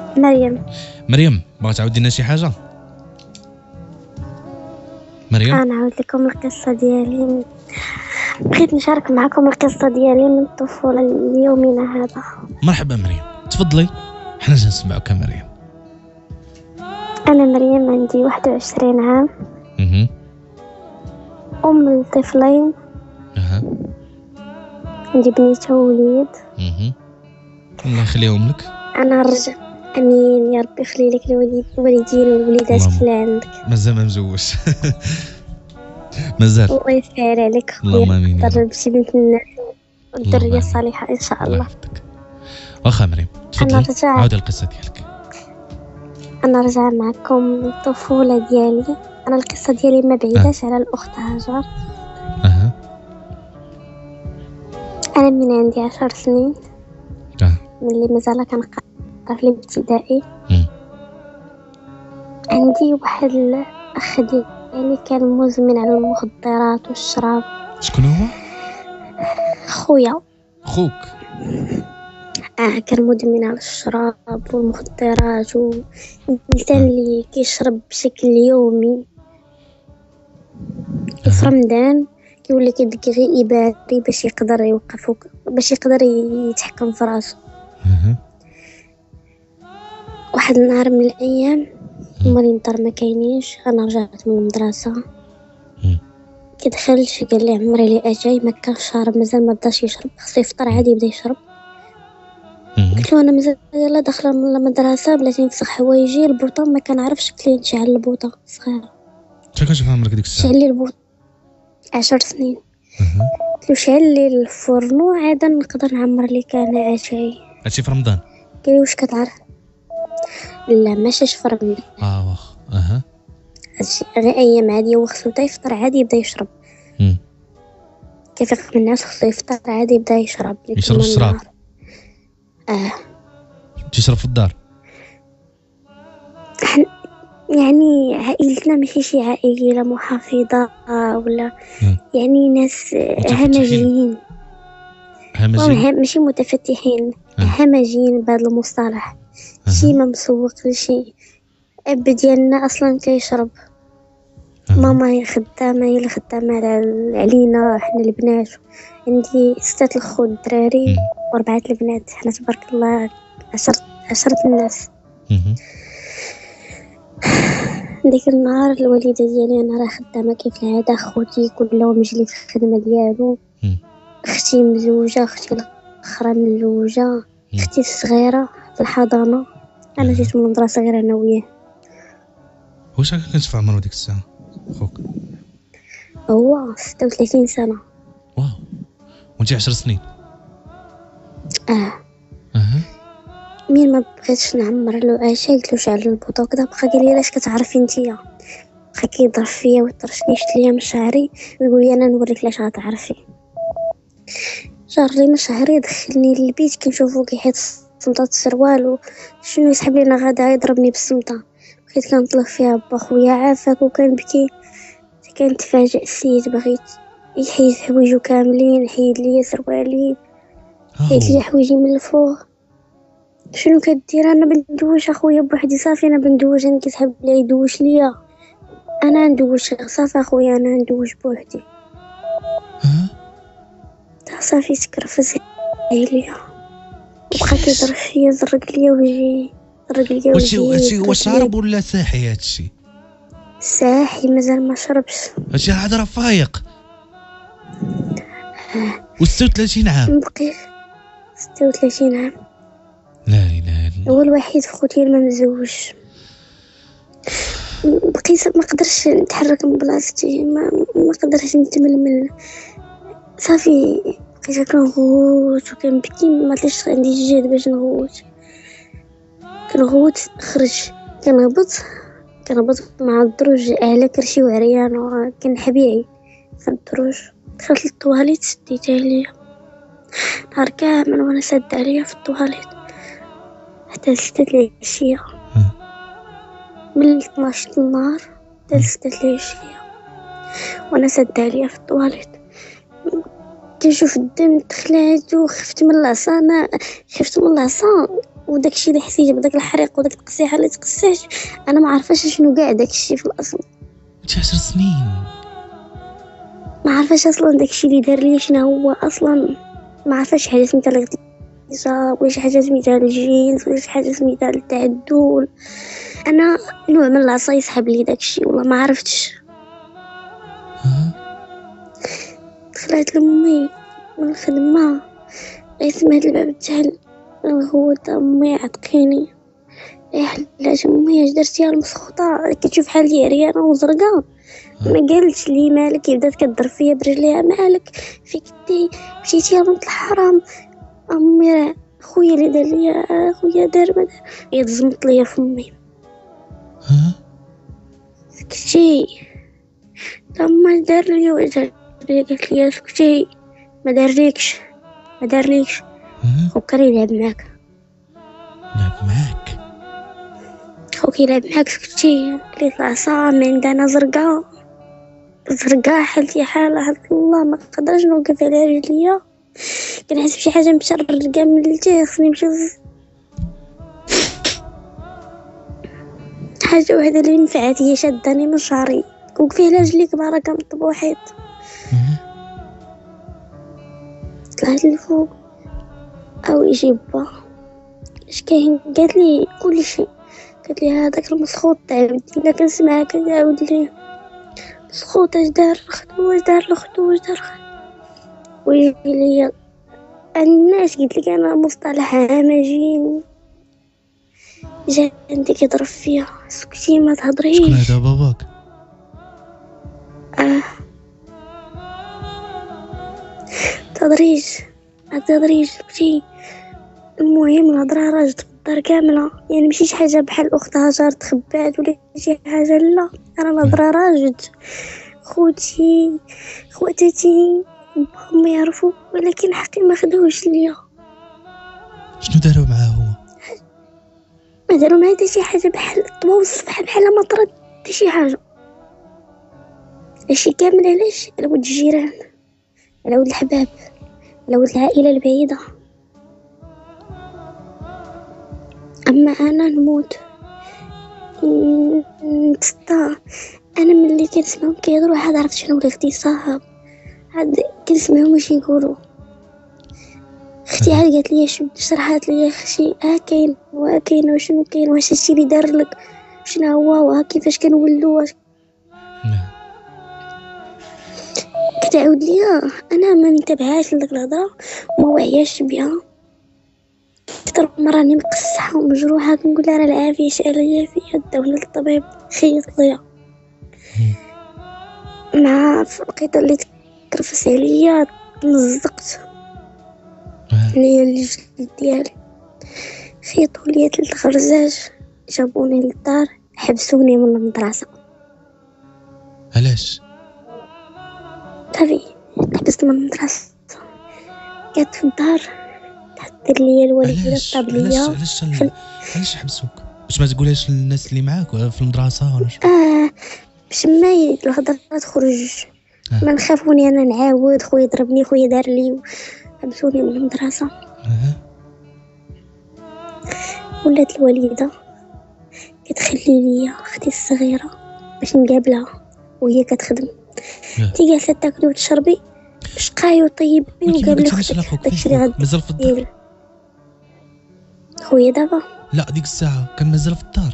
مريم بغا تعاودي لنا شي حاجه؟ مريم انا نعاود لكم القصه ديالي. بغيت نشارك معكم القصه ديالي من الطفوله ليومنا هذا. مرحبا مريم، تفضلي، حنا جا نسمعوك مريم. انا مريم عندي 21 عام. ام لطفلين. عندي بنيته ووليد. الله يخليهم لك. انا رجع. امين يا ربي يخلي لك الوالدين والوليدات اللي عندك. مازال ما مزوجش. مازال. الله يسهل عليك اللهم امين. تقرب بشي بنت الناس والذريه الصالحه ان شاء الله. واخا مريم تفضلي عاودي القصه ديالك. انا رجع معكم الطفوله ديالي. انا القصه ديالي ما بعيداش على الاخت هاجر. انا من عندي 10 سنين ملي مازال كنقرا في الابتدائي. عندي واحد الاخ ديالي كان مزمن على المخدرات والشراب. شكون هو؟ خويا. خوك؟ كان مدمن على الشراب والمخدرات والإنسان اللي كيشرب بشكل يومي. في رمضان كيولي كيديك غير إباري باش يقدر يوقف، باش يقدر يتحكم في راسو. واحد النهار من الأيام موري الدار ما كاينينش، انا رجعت من المدرسه. كيدخل شي قال لي عمري لي اجاي ما كانش شارب، مازال ما بداش يشرب، خصو يفطر عادي يبدا يشرب. قلت له انا مازال يلا داخله من المدرسه بلاتي نفسخ حوايجي. البوطه ما كنعرفش كلي نشعل البوطه صغيره. انت كنت عمرك ديك الساعه؟ شعل لي البوطه 10 سنين. قلت له شعل لي الفرن عاد نقدر نعمر لك انا اتاي. هادشي في رمضان؟ قال لي واش كتعرف؟ لا ماشيش في رمضان. واخ. هادشي غير ايام عاديه، وخصو تا يفطر عادي يبدا يشرب. كيفيق من الناس خصو يفطر عادي يبدا يشرب الشراب. تشرب في الدار؟ يعني عائلتنا ماشي شي عائله محافظه ولا يعني ناس همجيين. ماشي متفتحين، همجيين بهذا المصطلح. شي ما مسوق لشي. اب ديالنا اصلا كيشرب. ماما هي خدامه، هي اللي خدامه علينا حنا البنات. عندي 6 الخوت الدراري و4 البنات، حنا تبارك الله 10 الناس. ديك النهار الوالده ديالي انا راه خدامه كيف العاده، خوتي كلهم مجلي في الخدمه ديالو. اختي مزوجه، اختي الاخرى مزوجه، اختي الصغيره في الحضانه. انا جيت من المدرسه غير انا وياه. واش كنت في عمرو ديك الساعه خوك؟ هو 36 سنه. واو. وانت 10 سنين؟ مين ما بغيتش نعمر له اشي قلت له شعل البوطه وكذا، بقى قال لي علاش كتعرفي نتيا؟ بقى كيضرب فيا ويطرشني، شت ليا من شعري ويقول لي انا نوريك علاش غتعرفي. جار لي من شعري، دخلني للبيت كنشوفو كيحيط الصمطه السروال وشنو يسحب لينا غدا يضربني بالصمطه. بقيت كنطلق فيها با خويا عافاك وكنبكي. كنتفاجئ السيد باغي يحيد حوايجو كاملين، حيد لي سروالي، حيد لي حوايجي من الفوق. شنو كدير؟ انا بندوش اخويا بوحدي صافي، انا بندوش، انا كيسحب لي يدوش ليا، انا ندوش صافي اخويا، انا ندوش بوحدي. صافي تكرفس ليا وبقى كيضرب فيا، زرق ليا وجهي، زرق ليا وجهي. هادشي هو شارب ولا ساحي؟ هادشي ساحي، مازال ما شربش. هادشي عاد راه فايق. و 36 عام؟ بقيت 36 عام. لا اله الا الله. هو الوحيد في خوتي اللي ما مزوج. بقيت ما قدرش نتحرك من بلاصتي، ما قدرش نتململ. صافي بقيت كنغوت وكنبكي، ما طلعش عندي الجهد باش نغوت. كنغوت خرج، كنهبط مع الدروج على كرشي وعريانه، كنحبيعي في الدروج. دخلت للطواليت، سديت عليا نهار كامل وانا سد عليا في الطواليت حتى 6 العشيه. من 12 النهار حتى 6 العشيه وانا سد عليا في الطواليت. كنشوف الدم دخلات وخفت من العصا. انا خفت من العصا وداكشي اللي حسيت بداك الحريق وداك التقسيحه اللي تقسيت انا ما عارفاش شنو كاع داكشي في الاصل. انت 10 سنين ما عارفاش اصلا داكشي اللي دار لي شنو هو اصلا. ما عارفاش حاجه سميتها الاغتصاب ولا شي حاجه سميتها الجنس ولا شي حاجه سميتها التعدل. انا نوع من العصا سحب لي داكشي والله ما عرفتش. طلعت لامي من الخدمه لقيت سمعت الباب تحل. هو امي عتقيني يا حلات امي اش درتي المسخوطه كتشوف حالي عريانه وزرقاء. ما قالتش لي مالك بدات كضرب فيا برجليها مالك فيك دي مشيتي يا بنت الحرام. امي خويا اللي دار لي خويا دار ما دار هي تزمط ليا فمي. سكتي لما دار لي وجه قالت لي سكتي ما دارليكش ما دارليكش. خوك يلعب معاك لعب معاك خوك يلعب معاك سكتي. قلت العصا من عندنا زرقاء زرقاء حالتي حالة حالة الله ما قدرش نوقف على رجليا. كنحس بشي حاجة مشرر كاع من الجهة خصني نمشي حاجة وحدة اللي نفعت هي شاداني من شعري وقفي على رجليك بركة نطب وحيد. طلعت لفوق او يجي با اش كاين قالت لي كل شيء. قالت لي هذاك المسخوط تعاود الا كنسمعها كتعاود لي مسخوط اش دار لختو اش دار لختو اش دار ويجي لي الناس. قلت لك انا مصطلح همجين جا عندي كيضرب فيا سكتي ما تهضريش. شكون هذا باباك؟ تهضريش سكتي. المهم الهضره راجت في الدار كامله يعني ماشي شي حاجه بحال اخت هاجر تخبات ولا شي حاجه لا انا الهضره راجت. خواتاتي هم يعرفوا ولكن حقي ما خدوش ليا. شنو داروا معاه هو؟ ما داروا معايا حتى شي حاجه بحال طبوا الصباح بحال ما طرد حتى شي حاجه. هادشي كامل علاش؟ على ود الجيران على ود الحباب على ود العائله البعيده. اما انا نموت نتسطى. انا ملي كنسمعهم كيهضروا عاد عرفت شنو الاغتصاب عاد كنسمعهم واش يقولوا. اختي عاد قالت لي شرحات لي اختي كاين وكاين وشنو كاين واش هادشي اللي دار لك شنو هو كيفاش كنولوا كتعاود ليا. انا ما نتبعهاش لديك الهضره وما واعياش بها. كثر مرة راني مقصحه ومجروحه كنقول لها راه العافيه شاليه فيا داونا للطبيب خيط ليا. مع الوقيته اللي تكرفس عليا تمزقت ليا الجلد ديالي. خيطوا ليا 3 خرزاج جابوني للدار حبسوني من المدرسه. علاش؟ صافي حبست من المدرسه قعدت في الدار تحضر ليا الوالده الطابليه. علاش حبسوك؟ باش ما تقولهاش للناس اللي معاك في المدرسه ولا شنو؟ باش ما الهضره تخرج. ما نخافوني انا نعاود خويا ضربني خويا دار لي حبسوني من المدرسه. ولات الوالده كتخلي ليا اختي الصغيره باش نقابلها وهي كتخدم. تي جالسه تاكلي وتشربي شقاي وطيبي وقابلي اختك داكشي اللي غادي مازال في الدار خويا دابا. لا ديك الساعه كان مازال في الدار.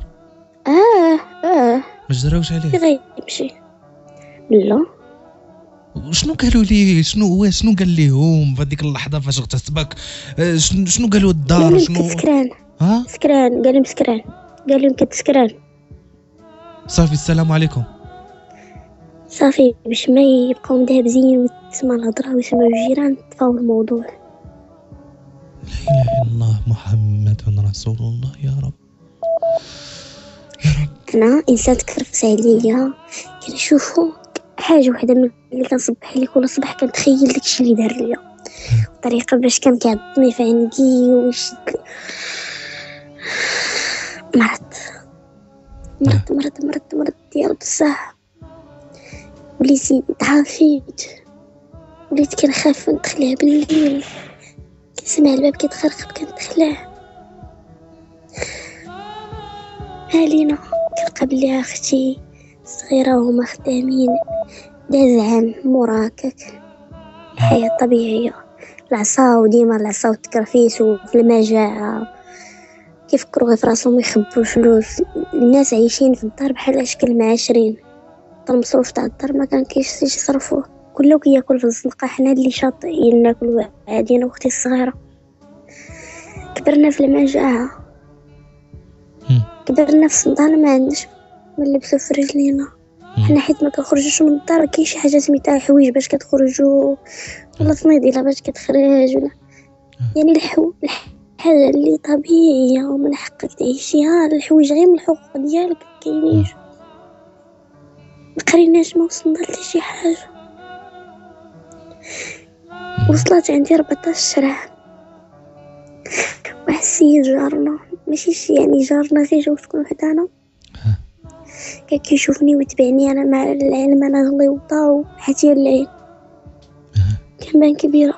ما جراوش عليه غيمشي لا. شنو قالوا لي شنو قال لهم في هذيك اللحظه فاش اغتصبك؟ شنو قالوا الدار شنو؟ سكران قال لهم سكران قال لهم كتسكران. صافي السلام عليكم صافي باش ما يبقاو مدابزين وتسمع الهضره ويسمعوا الجيران طفاو الموضوع. لا اله الا الله محمد رسول الله يا رب يا رب. انا انسان تكرفس عليا كنشوفو حاجه وحده من اللي كنصبح لي كل صباح كنتخيل داكشي اللي دار ليا الطريقه باش كان كيعضني في عندي ويشد مرض يا رب الصح. وليت ضعفيت وليت كنخاف ندخلها بالليل كنسمع الباب كيتخرخب كندخلها. لينا كنلقى بلي اختي صغيره وهما خدامين، داز عام مراكك الحياه الطبيعيه، العصا وديما العصا والتكرفيس وفي المجاعه كيفكروا غير في راسهم يخبوا الفلوس. الناس عايشين في الدار بحال اشكال معاشرين، المصروف تاع الدار ما كان يصرفوه، كله كياكل في الزنقه. حنا اللي شاطئين ناكلوا عادي انا واختي الصغيره. كبرنا في المجاعه، كبرنا في الصندان، ما عندناش ما نلبسوا في رجلينا. حنا حيت ما كنخرجوش من الدار، كاين شي حاجه سميتها حوايج باش كتخرجوا ولا صنيديله باش كتخرج ولا يعني الحاجه اللي طبيعيه ومن حقك تعيشيها. الحوايج غير من الحقوق ديالك كاينينش. ما قريناش، ما وصلنا حتى شي حاجه. وصلت عندي 14 عام، واحد السيد جارنا، ماشي شي يعني جارنا غير جاو سكنوا حدانا، كان كيشوفني ويتبعني انا مع العلم انا غليوطه وحتى العين كان بان كبيره.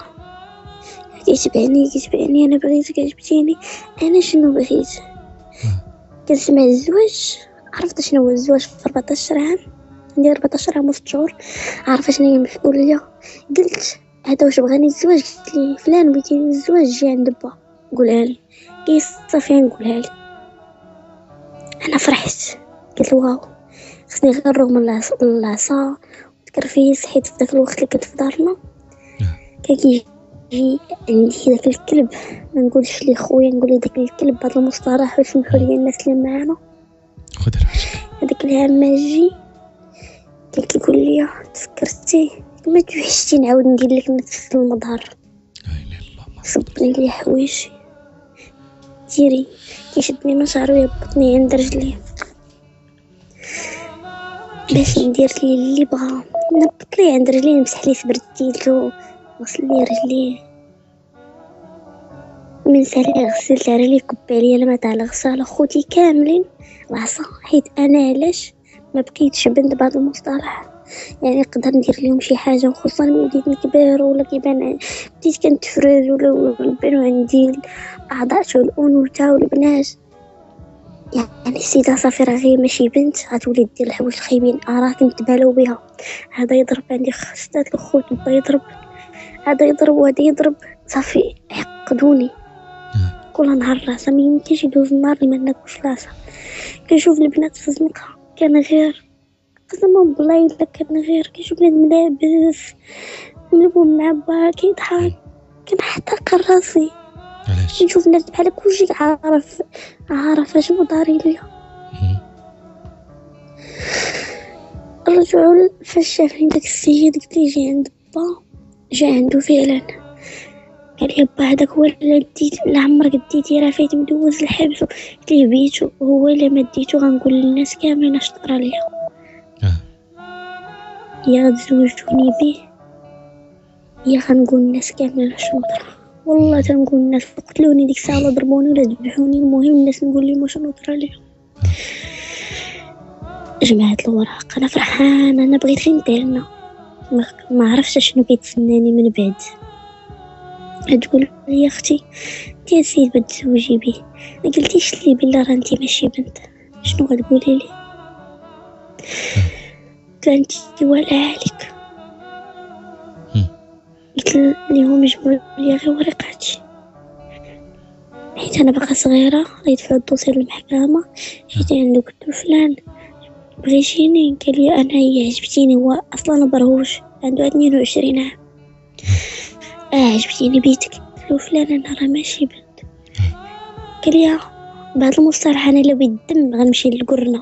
كيتبعني انا بغيتك عجبتيني. انا شنو بغيت؟ كنسمع الزواج، عرفت شنو هو الزواج في 14 عام، عندي 14 عام و6 شهور، عارفه شنو هي المسؤوليه. قلت هذا واش بغاني الزواج؟ قلت لي فلان بغيتي الزواج جي عند با قولها لي. قال صافي نقولها لي. انا فرحت، قلت واو، خصني غير رغم العصا وتكرفيس، حيت في ذاك الوقت اللي كنت في دارنا كان كيجي عندي داك الكلب، ما نقولش ليه خويا، نقول ليه داك الكلب. هذا المصطلح باش نسمحوا لي الناس اللي معانا. خذ راحتك. هذاك العام ما جي كان كيقول لي تفكرتي ما توحشتي نعاود ندير لك نفس المظهر. لا اله الا الله. صبني لي حوايجي ديري، كيشدني من شعري ويهبطني عند رجلي باش ندير لي اللي بغا. نبط لي عند رجلي، نمسح لي في برديلتو، غسل لي رجلي، من سالي غسلت رجلي، كب عليا الماء تاع الغساله خوتي كاملين العصا. حيت انا علاش ما بقيتش بنت بهذا المصطلح، يعني نقدر ندير لهم شي حاجه، وخصوصا ملي بديت نكبر ولا كيبان بديت كنتفرج ولا يبانوا عندي الاعضاء والانوثه والبنات. يعني السيده صافي راه غير ماشي بنت غتولي دير الحوايج الخايبين. راك نتبالوا بها، هذا يضرب عندي خستات الخوت، با يضرب، هذا يضرب وهذا يضرب، صافي عقدوني. كل نهار راسا ما يمكنش يدوز النهار اللي ما ناكلش راسا. كنشوف البنات في الزنقه كان غير قسما بالله الا كان غير كنشوف بنات ملابس ونلبهم مع با كيضحك كنحتقر راسي. علاش؟ نشوف الناس بحال كلشي عارف اشنو داري ليا. رجعوا فاش شافني داك السيد قلت لي جي عند با، جا عنده فعلا. قال لي با هذاك هو اللي ديت، لا عمرك ديتي، راه فايت مدوز الحبس. قلت ليه بيتو، هو الا ما ديتو غنقول للناس كاملين اش طرا ليا. يا غتزوجوني بيه يا غنقول للناس كاملين شنو طرا. والله تنقول الناس قتلوني ديك الساعه ولا ضربوني ولا ذبحوني، المهم الناس نقول لهم شنو طرا ليا. جمعت الوراق، انا فرحانه، انا بغيت غير نديرنا، ما عرفتش شنو كيتسناني من بعد. تقول لي اختي انت يا سيد بتزوجي بيه، ما قلتيش لي بلا راه انت ماشي بنت، شنو غتقولي لي؟ قلت انت ولا عليك. قلت لهم جبروا لي غير ورقاتي، حيت انا باقا صغيره، غيدفعوا الدوسي للمحكمه. جيت عنده قلت له فلان بغيتيني؟ قال لي انا هي عجبتيني، هو اصلا برهوش عنده 22 عام. عجبتيني بيتك. قلت له فلان انا راه ماشي بنت. قال لي بهذا المصطلح انا الا بالدم غنمشي للقرنه.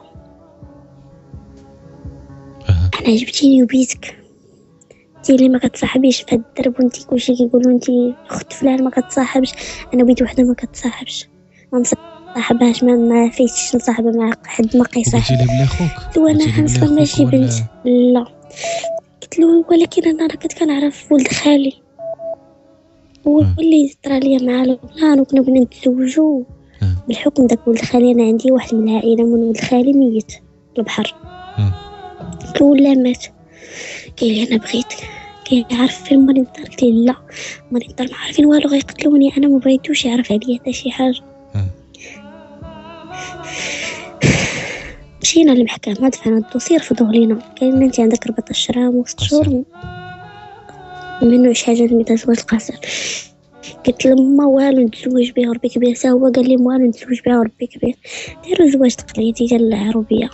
انا عجبتيني وبيتك، انت اللي ما كتصاحبيش في هاد الدرب، وانت كلشي كيقولوا انت اخت فلان ما كتصاحبش. انا بيت وحده ما كتصاحبش، ما نصاحبهاش، ما فيتش نصاحبها مع حد ما كيصاحب. قلتي لي بلا خوك؟ قلت له انا اصلا ماشي بنت. لا قلت له ولكن انا راه كنت كنعرف ولد خالي، هو اللي طرا ليا مع البلان وكنا بغينا نتزوجوا. بالحكم داك ولد خالي انا عندي واحد من العائله من ولد خالي ميت في البحر. قلت له لا مات. قال لي انا بغيتك، كيعرف فين مريض الدار. قلت له لا مريض الدار ما عارفين والو، غيقتلوني، انا ما بغيتوش يعرف عليا حتى شي حاجه. مشينا للمحكمة دفعنا الدوسير رفضوه لينا، قال انت عندك 14 عام و6 شهور منو شي حاجه سميتها زواج القاصر. قلت لما والو نتزوج بها ربي كبير، حتى هو قال لي والو نتزوج بها ربي كبير، ديروا زواج تقليدي ديال العروبيه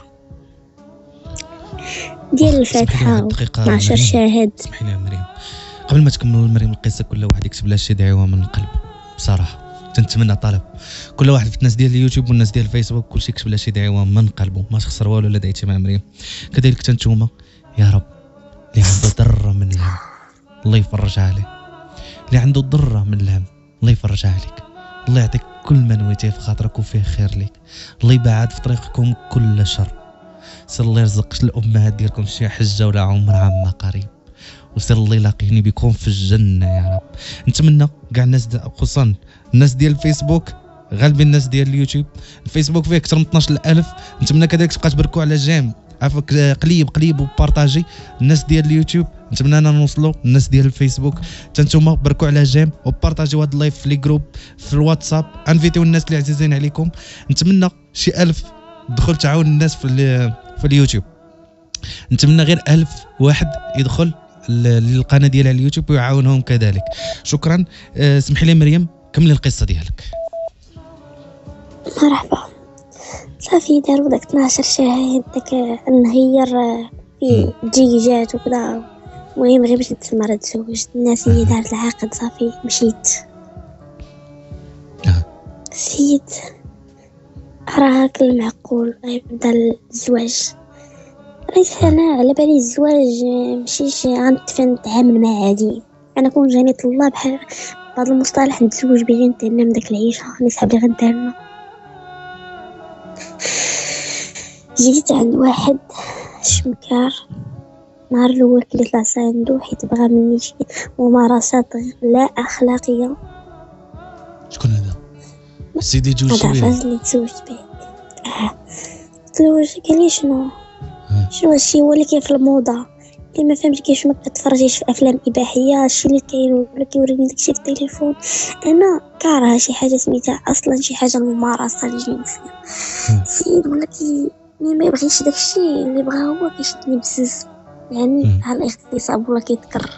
ديال الفاتحه 12 شاهد. اسمحي لي مريم، قبل ما تكمل مريم القصه كل واحد يكتب لها شي دعوه من القلب بصراحه، تنتمنى طلب كل واحد في الناس ديال اليوتيوب والناس ديال الفيسبوك كلشي يكتب لها شي دعوه من قلبه، ما تخسر والو الا دعيتي مع مريم. كذلك حتى نتوما يا رب اللي عنده ذره من الهم الله يفرجها عليه، اللي عنده ذره من الهم الله يفرجها عليك، الله يعطيك كل ما نويتيه في خاطرك وفيه خير ليك، الله يبعد في طريقكم كل شر. سير الله يرزق الامهات ديالكم شي حجه ولا عمر عما قريب، وسير الله يلاقيني بكم في الجنه يا رب. نتمنى كاع الناس خصوصا الناس ديال الفيسبوك غالبين الناس ديال اليوتيوب، الفيسبوك فيه اكثر من 12000، نتمنى كذلك تبقى تبركوا على جيم عافاك قليب وبارطاجي. الناس ديال اليوتيوب نتمنى انا نوصلوا الناس ديال الفيسبوك، حتى نتوما بركوا على جيم وبارطاجيو هذا اللايف في لي جروب في الواتساب، انفيتيو الناس اللي عزيزين عليكم. نتمنى شي 1000 دخل تعاون الناس في اليوتيوب، نتمنى غير 1000 واحد يدخل للقناه ديالها اليوتيوب ويعاونهم كذلك. شكرا. سمحي لي مريم كملي القصه ديالك. مرحبا. صافي داروا داك 12 شاهد، داك النهير في جيجات وكذا. المهم غير باش نتسمى تزوجت، الناس اللي دارت العقد صافي مشيت. سيد راه هاك المعقول غيبدا الزواج، ريت انا على بالي الزواج مشيش غنتفن نتعامل مع عادي، انا كون جاني طلاب بحال بهذا المصطلح نتزوج به نتهنى من داك العيشه نسحب لي غندهنا. جيت عند واحد شمكار نهار الاول اللي طلع عنده حيت بغى مني شي ممارسات لا اخلاقيه. شكون هذا سيدي جوج هذا الراجل اللي تزوجت به؟ تزوج قال لي شنو هادشي هو اللي كاين في الموضه، اللي ما فهمتش كيفاش ما كتفرجيش في افلام اباحيه، هادشي اللي كاين ولا كيوريني داكشي في التليفون. انا كارهه شي حاجه سميتها اصلا شي حاجه الممارسه الجنسيه. سيد ولا ما يبغيش داكشي اللي بغا هو كيشدني بزز، يعني على الاغتصاب ولا كيتكرر.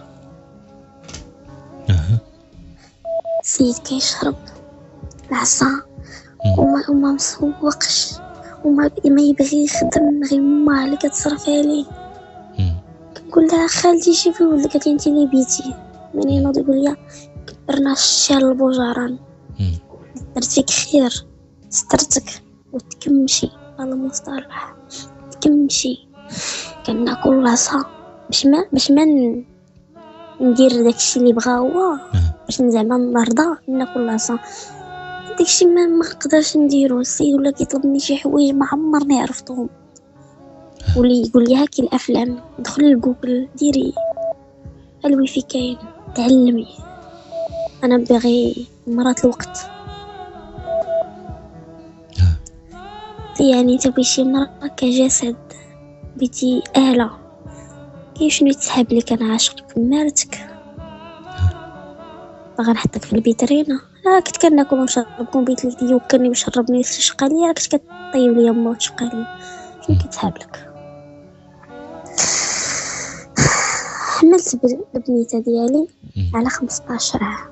سيد كيشرب العصا وما مسوقش وما يبغي يخدم، غير ماما اللي كتصرف عليه. كنقول لها خالتي شوفي ولدك، قالت لي انت اللي بيتي. منين نوض يقول لي كبرنا الشال البوجران، درت فيك خير سترتك وتكمشي على مصطلح تكمشي. كناكل العصا باش ما ندير داكشي اللي بغا هو، باش زعما نرضى ناكل العصا. داكشي ما نقدرش نديرو. السيد ولا كيطلب مني شي حوايج ما عمرني عرفتهم، ولي يقول لي هاكي الافلام دخلي لجوجل ديري الويفي كاين تعلمي. انا باغي مرات الوقت، يعني تبغي شي مرة كجسد، بيتي آلة كاين شنو يتسحب لك. انا عاشقك مرتك باغا نحطك في البيترينا. كنت كناكل ونشرب كومبيت لي يوكلني وشربني وشقى ليا، كنت كطيب ليا ما وشقى ليا. شنو كيتسحب لك؟ حملت البنيته ديالي على 15 عام،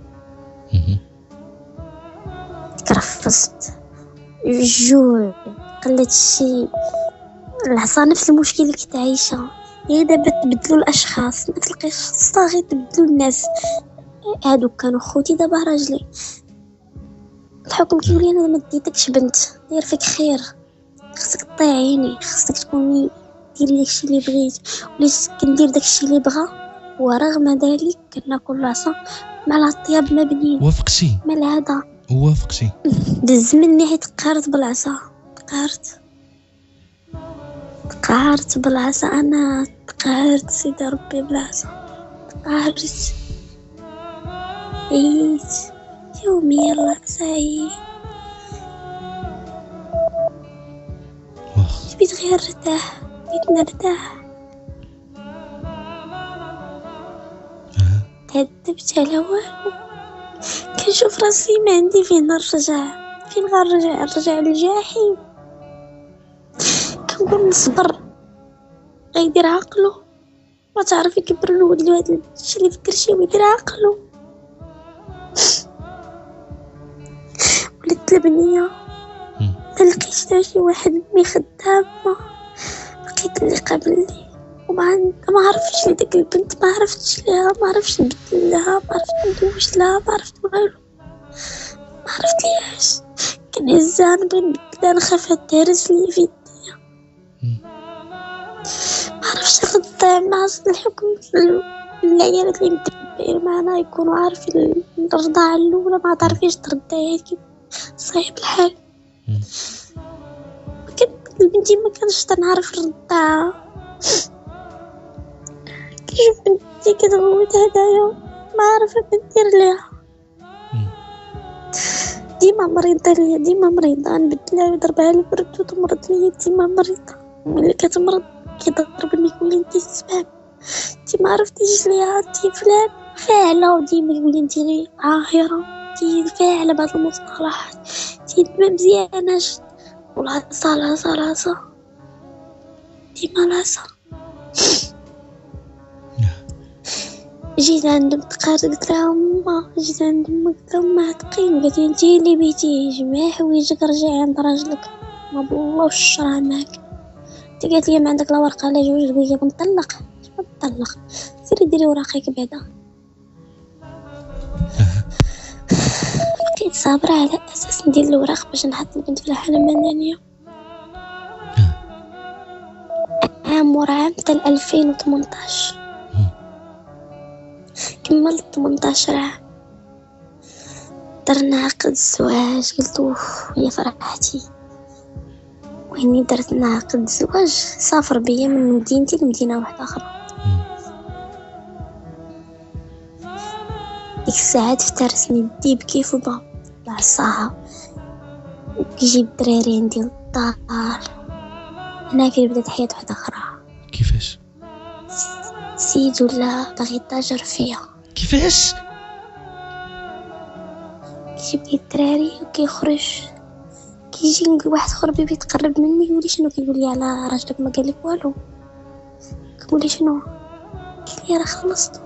تكرفصت الجوع قلت الشي العصا. نفس المشكل اللي كنت عايشه، هي دابا تبدلوا الاشخاص، ما تلقيش صاغي تبدلوا الناس. هادو كانوا خوتي دابا راجلي. الحكم كيقول لي انا ما ديتكش بنت، داير فيك خير، خصك طيعيني، خصك تكوني ديري داكشي اللي بغيت. وليت كندير داكشي اللي بغا، ورغم ذلك كناكل العصا مع الطياب ما بنين. وافقتي مال هذا وافقتي دز مني حيت قهرت بالعصا، قهرت بالعصا. انا تقهرت سيدي ربي بالعصا، تقهرت عييت يومي. يلا سعيد بيت غير نرتاح، بيت نرتاح. تهدبت على والو، كنشوف راسي ما عندي فين نرجع، فين غنرجع؟ نرجع للجحيم. تقول نصبر غيدير عقلو، ما تعرف يكبر الولد له هذا الشيء اللي فكر شي ويدير عقلو. ولدت البنية ملقيتش تا شي واحد مي خدامة، لقيت اللي قبلني وما عرفتش لي ديك البنت، ما عرفتش ليها، ما عرفتش نبدل لها، ما عرفت ندوش لها، ما عرفت والو، ما عرفت ليش كان هزها نبغي نبدلها، نخاف تهرس لي في يديا، ما عرفتش نخدع مع الحكم في العيالات اللي متربيين معنا يكونوا عارفين الرضاعة الأولى، ما تعرفيش ترضعي كيف صعيب الحال. البنتي ما كانش تنعرف الرضاعة، كيف بنتي كتغوت هدايا ما عارفة ندير ليها، ديما مريضة ليا، ديما مريضة، نبدلها ويضربها لي برد وتمرض ليا، ديما مريضة، ملي كتمرض كيضربني يقول لي انتي السبب، انتي ما عرفتيش ليها، انتي فلان فاعلة، وديما يقول لي انتي غير عاهرة، انتي فاعلة بهاد المصطلحات، انتي ما مزياناش، والعصا ديما العصا. جيت عند متقارد قلت لها أما، جيت عند أمك قلت لها أما عتقين، قالت لي انتي اللي بيتي جميع حوايجك رجعي عند راجلك، ما بالله والشرع معاك. قالت لي ما عندك لا ورقه لا جوج، تقول لي بنطلق، بنطلق سيري ديري وراقك بعدا. بقيت صابره على اساس ندير الوراق باش نحط البنت في الحاله المدنيه. عام ورا عام حتى 2018 كملت 18 عام، درنا عقد الزواج، قلت اوف يا فرحتي، وهني درتنا عقد الزواج سافر بيا من مدينتي لمدينة واحدة أخرى. ديك الساعات افترسني الديب كيف بغا العصاها، كيجيب الدراري عندي للدار، هناك اللي بدات حياة واحدة أخرى. كيفاش؟ سيد ولا باغي يتاجر فيا. كيفاش؟ كيجيب لي الدراري وكيخرج، كيجي واحد اخر بيبي يتقرب مني يقول لي شنو، كيقول لي على راجلك ما قال لك والو، كيقول لي شنو، قلت لي راه خلصت.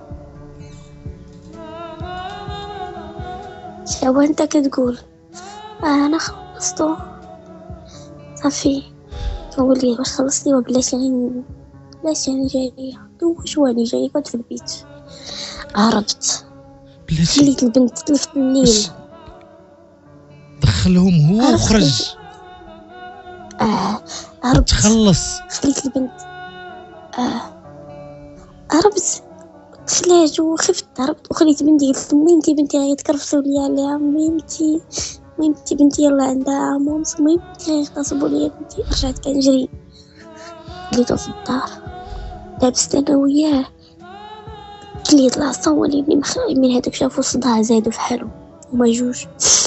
شاوا انت كتقول انا خلصتو صافي، كيقول لي واش خلصتي وبلاش يعني بلاش يعني جايه، واش واني جايه كنت في البيت. هربت بلاتي خليت البنت تلفت الليل، دخلهم هو وخرج. هربت تخلص، خليت البنت هربت تخلاج وخفت، هربت وخليت بنتي، قلت وينتي بنتي غيتكرفسوا لي عليها، وينتي بنتي يلا عندها عام ونص، المهم بنتي غيغتصبوا لي بنتي. رجعت كنجري لقيتو في الدار لابست انا وياه، كليت العصا وليني من هذاك شافوا صداع زادوا في حالهم هما جوج.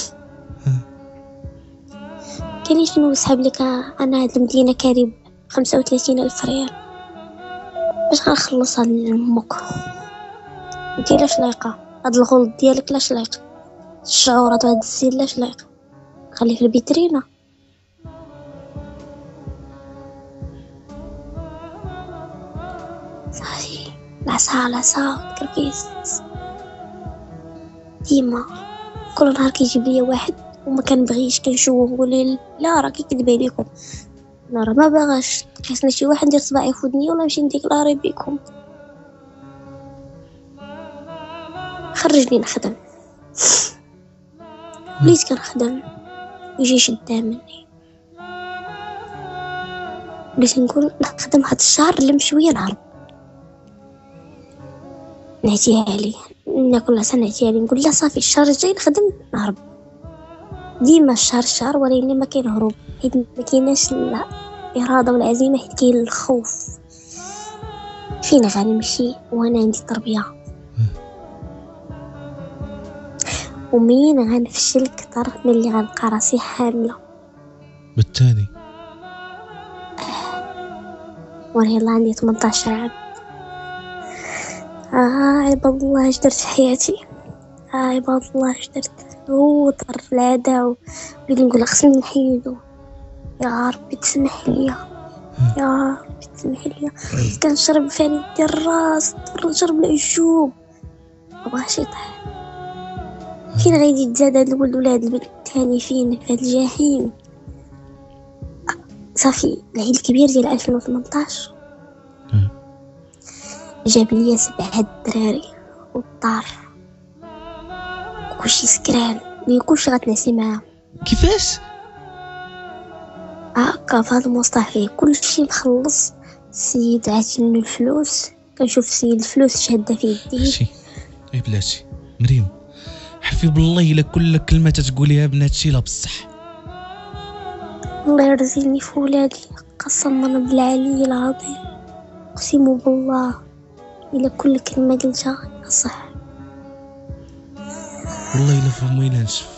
قال لي شنو سحب لك انا هاد المدينه كارب 35,000 ريال باش غنخلصها لامك، انت لاش لايقه هاد الغلط ديالك، لاش لايق الشعورات وهاد الزين، لاش لايق خليه في البيترينا. صافي العصا كرفيس ديما كل نهار كيجيب لي واحد وما كنبغيش، كنشوف نقول ليه لا راه كيكذب عليكم، انا راه ما باغاش خصني شي واحد ندير صباعي في ودني ولا نمشي نديك لاري بكم. خرجني نخدم، وليت كنخدم ويجي شدا مني، وليت نقول نخدم هاد الشهر اللي مشويه نهرب، نعطيها عليه كل سنه نعطيها عليه، نقول لا صافي الشهر الجاي نخدم نهرب، ديما الشهر ولكن ما كاين هروب، حيت ما كايناش الاراده والعزيمه، حيت كاين الخوف فين غنمشي وانا عندي تربيه، ومين غنفشل كتر من اللي غنلقى راسي حامله. بالتالي وانا يلا عندي 18 عام. عباد الله اش درت في حياتي، عباد الله اش درت، هو طرف العداو اللي نقول خصني نحيدو، يا ربي تسمح لي يا تسمح لي كنشرب فاني ديال الراس نشرب العشوب مبغاش يطيح. فين غادي يتزاد هاد الولد ولا هاد البنت الثاني فين في هاد الجحيم. صافي العيد الكبير ديال 2018 جاب لي 7 الدراري والدار كلشي سكران ميكونش غتنعسي معاهم. كيفاش هكا في هاد المصطلح فيه كلشي مخلص. السيد عاتلو الفلوس كنشوف السيد الفلوس شاده في يديه. شي بلاتي مريم حفي بالله الا كل كلمه تتقوليها بناتشي لا بصح. الله يرزقني في ولادي قسما بالعلي العظيم اقسم بالله الا كل كلمه قلتها صح. والله الا فهمو الا نشف.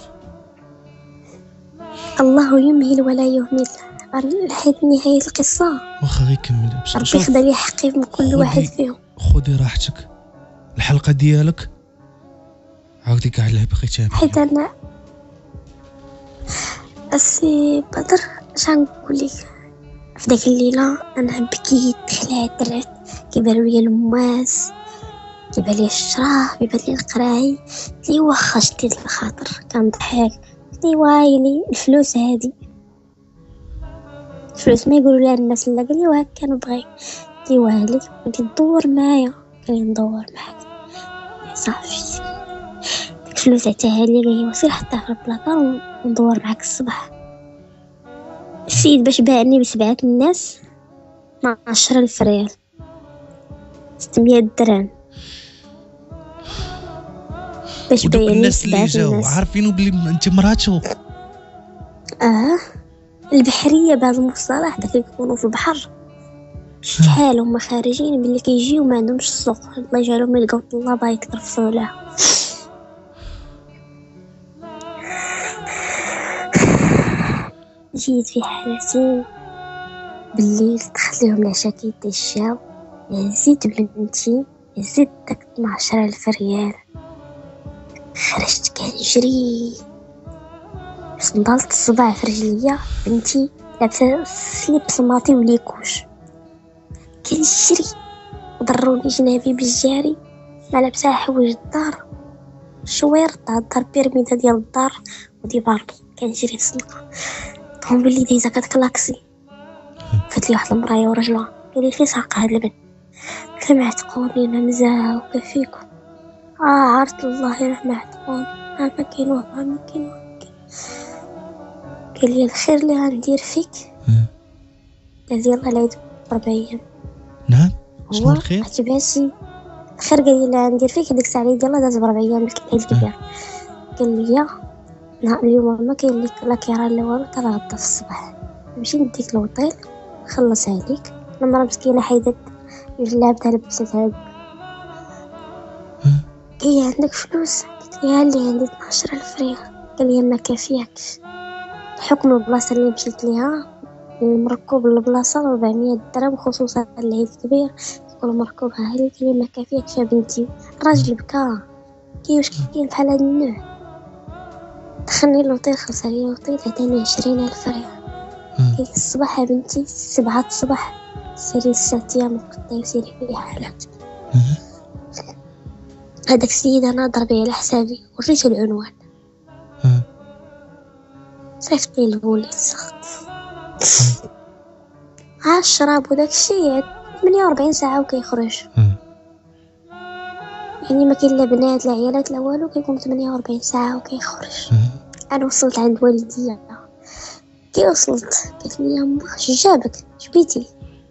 الله يمهل ولا يهمل. لحد نهايه القصه واخا غير كمل ربي خدا لي حقي من كل واحد فيهم. خذي راحتك الحلقه ديالك عاودي كاع اللي بغيتيها حيت انا السي بدر اش غنقول لك في داك الليله انا بكيت خلعت درت كيبانوا لي الماس كيبان لي الشراه كيبان لي القراعي لي واخا شديت الخاطر كنضحك لي وايلي الفلوس هادي الفلوس ما يقولوا لها الناس لا قال لي وهاك كنبغي لي والي بدي تدور معايا قال لي ندور معاك صافي الفلوس عطاها لي قال لي وسير حطها في البلاكار وندور معاك الصباح. السيد باش باعني ب7 الناس 12,000 ريال 600 درهم باش باعني الناس اللي 7 جاو الناس. عارفينو بلي انت مراتو البحريه بهذا المصطلح داك اللي كيكونوا في البحر شحال هما خارجين ملي كيجيو ما عندهمش السوق الله يجعلهم يلقاو الطلابه يترفعوا لها. جيت في حالتي بالليل دخلت لهم العشاء كيتشاو زيد بنتي زيد داك 12,000 ريال. خرجت كنجري صندلت الصباع في رجليا بنتي لابسه سليبس ماطي وليكوش كنجري ضروني جنابي بالجاري ما لابسه حوايج الدار شوير تاع الدار بيرميده ديال الدار ودي باركي كنجري السنقه طوموبيل اللي دايزه كتكلاكسي فات لي واحد المرايه ورجلها قال لي فين ساق هاد البنت سمعت قولي انا مزاوكه فيكم عرفت الله يرحم عتقوني ما كاين والله ما كاين. قال لي الخير اللي غندير فيك قال لي يلاه العيد 4 أيام. نعم شنو الخير اعتباسي الخير قال لي اللي غندير فيك ديك الساعه العيد يلاه داز 4 أيام العيد الكبير. قال لي نهار اليوم ما كاين لك لا كيرا لا والو تغدا في الصباح نمشي نديك لوطيل نخلص عليك. المرا مسكينه حيدت جلابتها لبستها هي عندك فلوس قلت لها اللي عندي 12,000 ريال. قال لي ما كافياكش بحكم البلاصه اللي مشيت ليها المركوب البلاصه 400 درهم خصوصا العيد الكبير يكون مركوبها هذه. قال لي ما كافياكش يا بنتي. الراجل بكى واش كاين بحال هذا النوع. دخلني لوطيل خلص عليا لوطيل عطاني 20,000 ريال. قال لي الصباح يا بنتي 7 الصباح سيري 6 ايام وقطعي وسيري في حالاتك. هذاك السيد انا ضربي على حسابي وريته العنوان صيفط لي البوليس سخط الشراب وداك الشيء 48 ساعه وكيخرج. يعني ما كاين لا بنات لا عيالات لا والو كيكون 48 ساعه وكيخرج. انا وصلت عند والديا كي وصلت قالت لي يما اش جابك جبيتي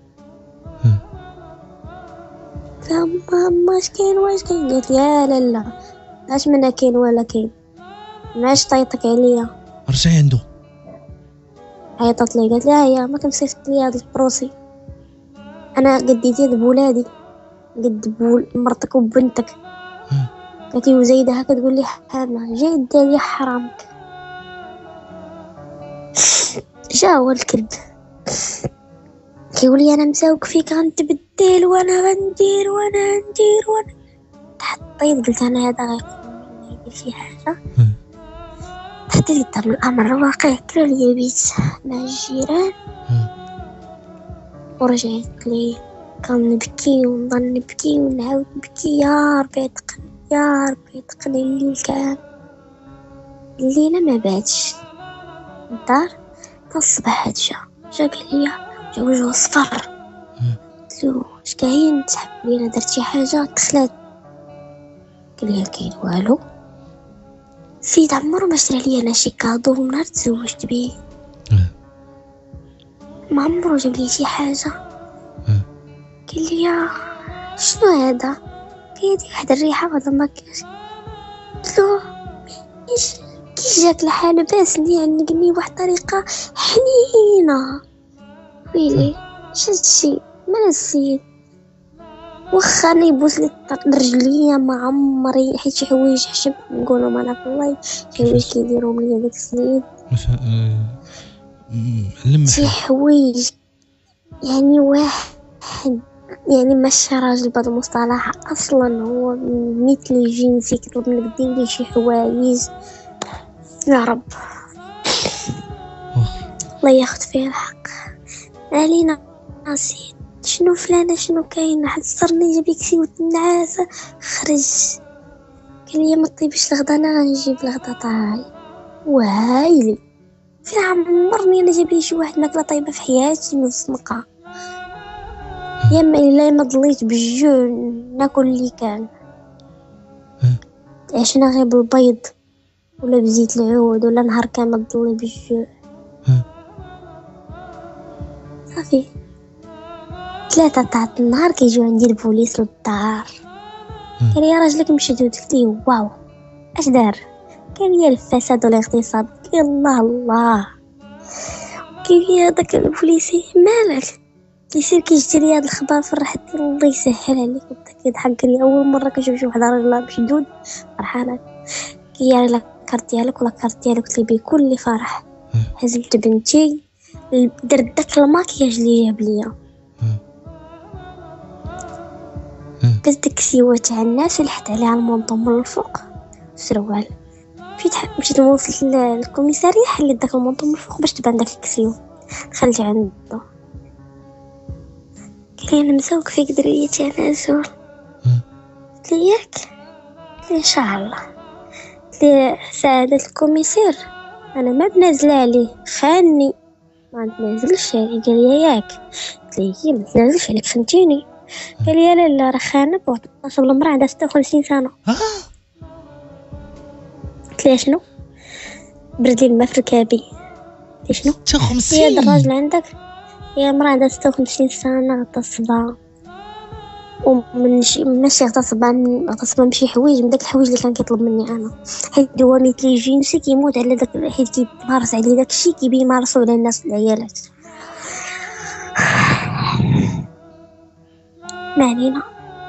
ماما اش كاين واش كاين. قالت لي لا اش منا كاين ولا كاين ماش طيطك عليا رجعي عنده. عيطت لي قالت لي هي ما كنصيفط لي هذا البروسي انا قدي ديال بولادي قد مرتك وبنتك. قالت لي وزايده هكا تقول لي حامه جاي دير حرامك. جا هو الكلب كيقول لي انا مساوك فيك غنتبدل وانا غندير وانا تحطيت قلت انا هذا غيقول يدير شي حاجه. حتى الامر الواقع كرا لي بيت مع الجيران ورجعت لي كنبكي ونضل نبكي ونعاود نبكي. يا ربي تقني يا ربي تقني. الليل كان الليلة ما باتش الدار تا الصباح. جا قال لي جا وجهو صفر. قلتلو اش كاين؟ تحب لينا درت شي حاجة؟ دخلت قال لي كاين والو. سيد عمرو ما شرى لي انا شي كادو من نهار تزوجت بيه. ما عمرو جاب لي شي حاجة. قال لي شنو هذا؟ كاين واحد الريحة وهذا ما كاش. قلتلو كي جاك الحال باسني يعني قالني بواحد الطريقة حنينة. ويلي شي مال السيد واخا انا يبوس لي رجليا ما عمري حيت شي حوايج حشب نقولوا ما نعرف والله شي حوايج كيديرهم لي داك السيد. شي حوايج يعني واحد يعني ماشي راجل بهذا المصطلح اصلا، هو مثل جنسي كيطلب منك دير لي شي حوايج. يا رب الله ياخذ فيه الحق علينا. نسيت شنو فلانه شنو كاين، حصرني جاب لك سي النعاسه خرج. قال لي ما طيبش الغدا انا غنجيب الغدا طاي. وهايلي فين عمرني انا جاب لي شي واحد ماكله طيبه في حياتي من الزنقه. يا اما الا ما ضليت بالجوع ناكل اللي كان. عشنا غير بالبيض ولا بزيت العود ولا نهار كامل ضلي بالجوع. صافي 3 تاع النهار كيجيو عندي البوليس للدار. قال لي راجلك مشدود. قلت له واو اش دار؟ قال لي الفساد والاغتصاب. قلت له الله الله. قال لي هذاك البوليسي مالك كيصير كيشتري هاد الخبر فرحت الله يسهل عليك. وبدا كيضحك لي اول مره كنشوف شي واحد راجل مشدود فرحانه. كيا لا كارت ديالك ولا كارت ديالك. قلت لي بكل فرح هزمت بنتي درت داك الماكياج اللي جاب ليا. قلت داك السيوه تاع الناس ولحت عليها المونطون من الفوق سروال. مشيت لموصلت للكوميساريه حليت داك المونطون من الفوق باش تبان داك الكسيو. دخلت عنده قال لي انا مسوق فيك دريه تاع نازول. قلت لي ياك؟ قلت لي ان شاء الله. قلت لي سعاده الكوميسير انا ما بنازله عليه خاني ما نتنازلش عليه. قال لي ياك؟ قلت لي ما نتنازلش عليك فهمتيني. قال لي لا لا راه خانك واغتصب المراه عندها 56 سنه. قلت لي شنو؟ برد لي الماء في ركابي. قلت شنو 56 يا الراجل عندك يا مراه عندها 56 سنه غتصبها ومن ماشي غتصبها بشي حوايج من داك الحوايج اللي كان كيطلب مني انا حيت هو مثل جنسي كيموت على داك حيت كيمارس عليه داك الشيء كيمارسوا على الناس العيالات. ما علينا.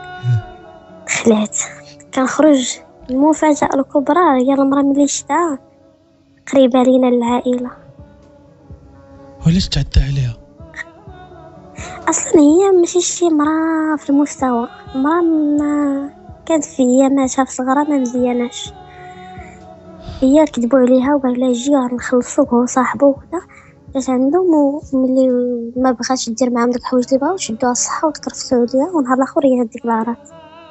خلعت كنخرج. المفاجأة الكبرى هي المرأة ملي شفتها قريبة لينا العائلة. وعلاش تعدى عليها؟ اصلا هي ماشي شي مرأة في المستوى. مرأة ما كانت في اياماتها في صغرها ما مزياناش. هي كذبوا عليها وقال لها جي غنخلصوك هو صاحبه وكذا. جات عندهم وملي ما بغاتش دير معاهم داك الحوايج اللي بغاو شدوها الصحه وتكرفتوا عليها ونهار الاخر هي ديكلارات.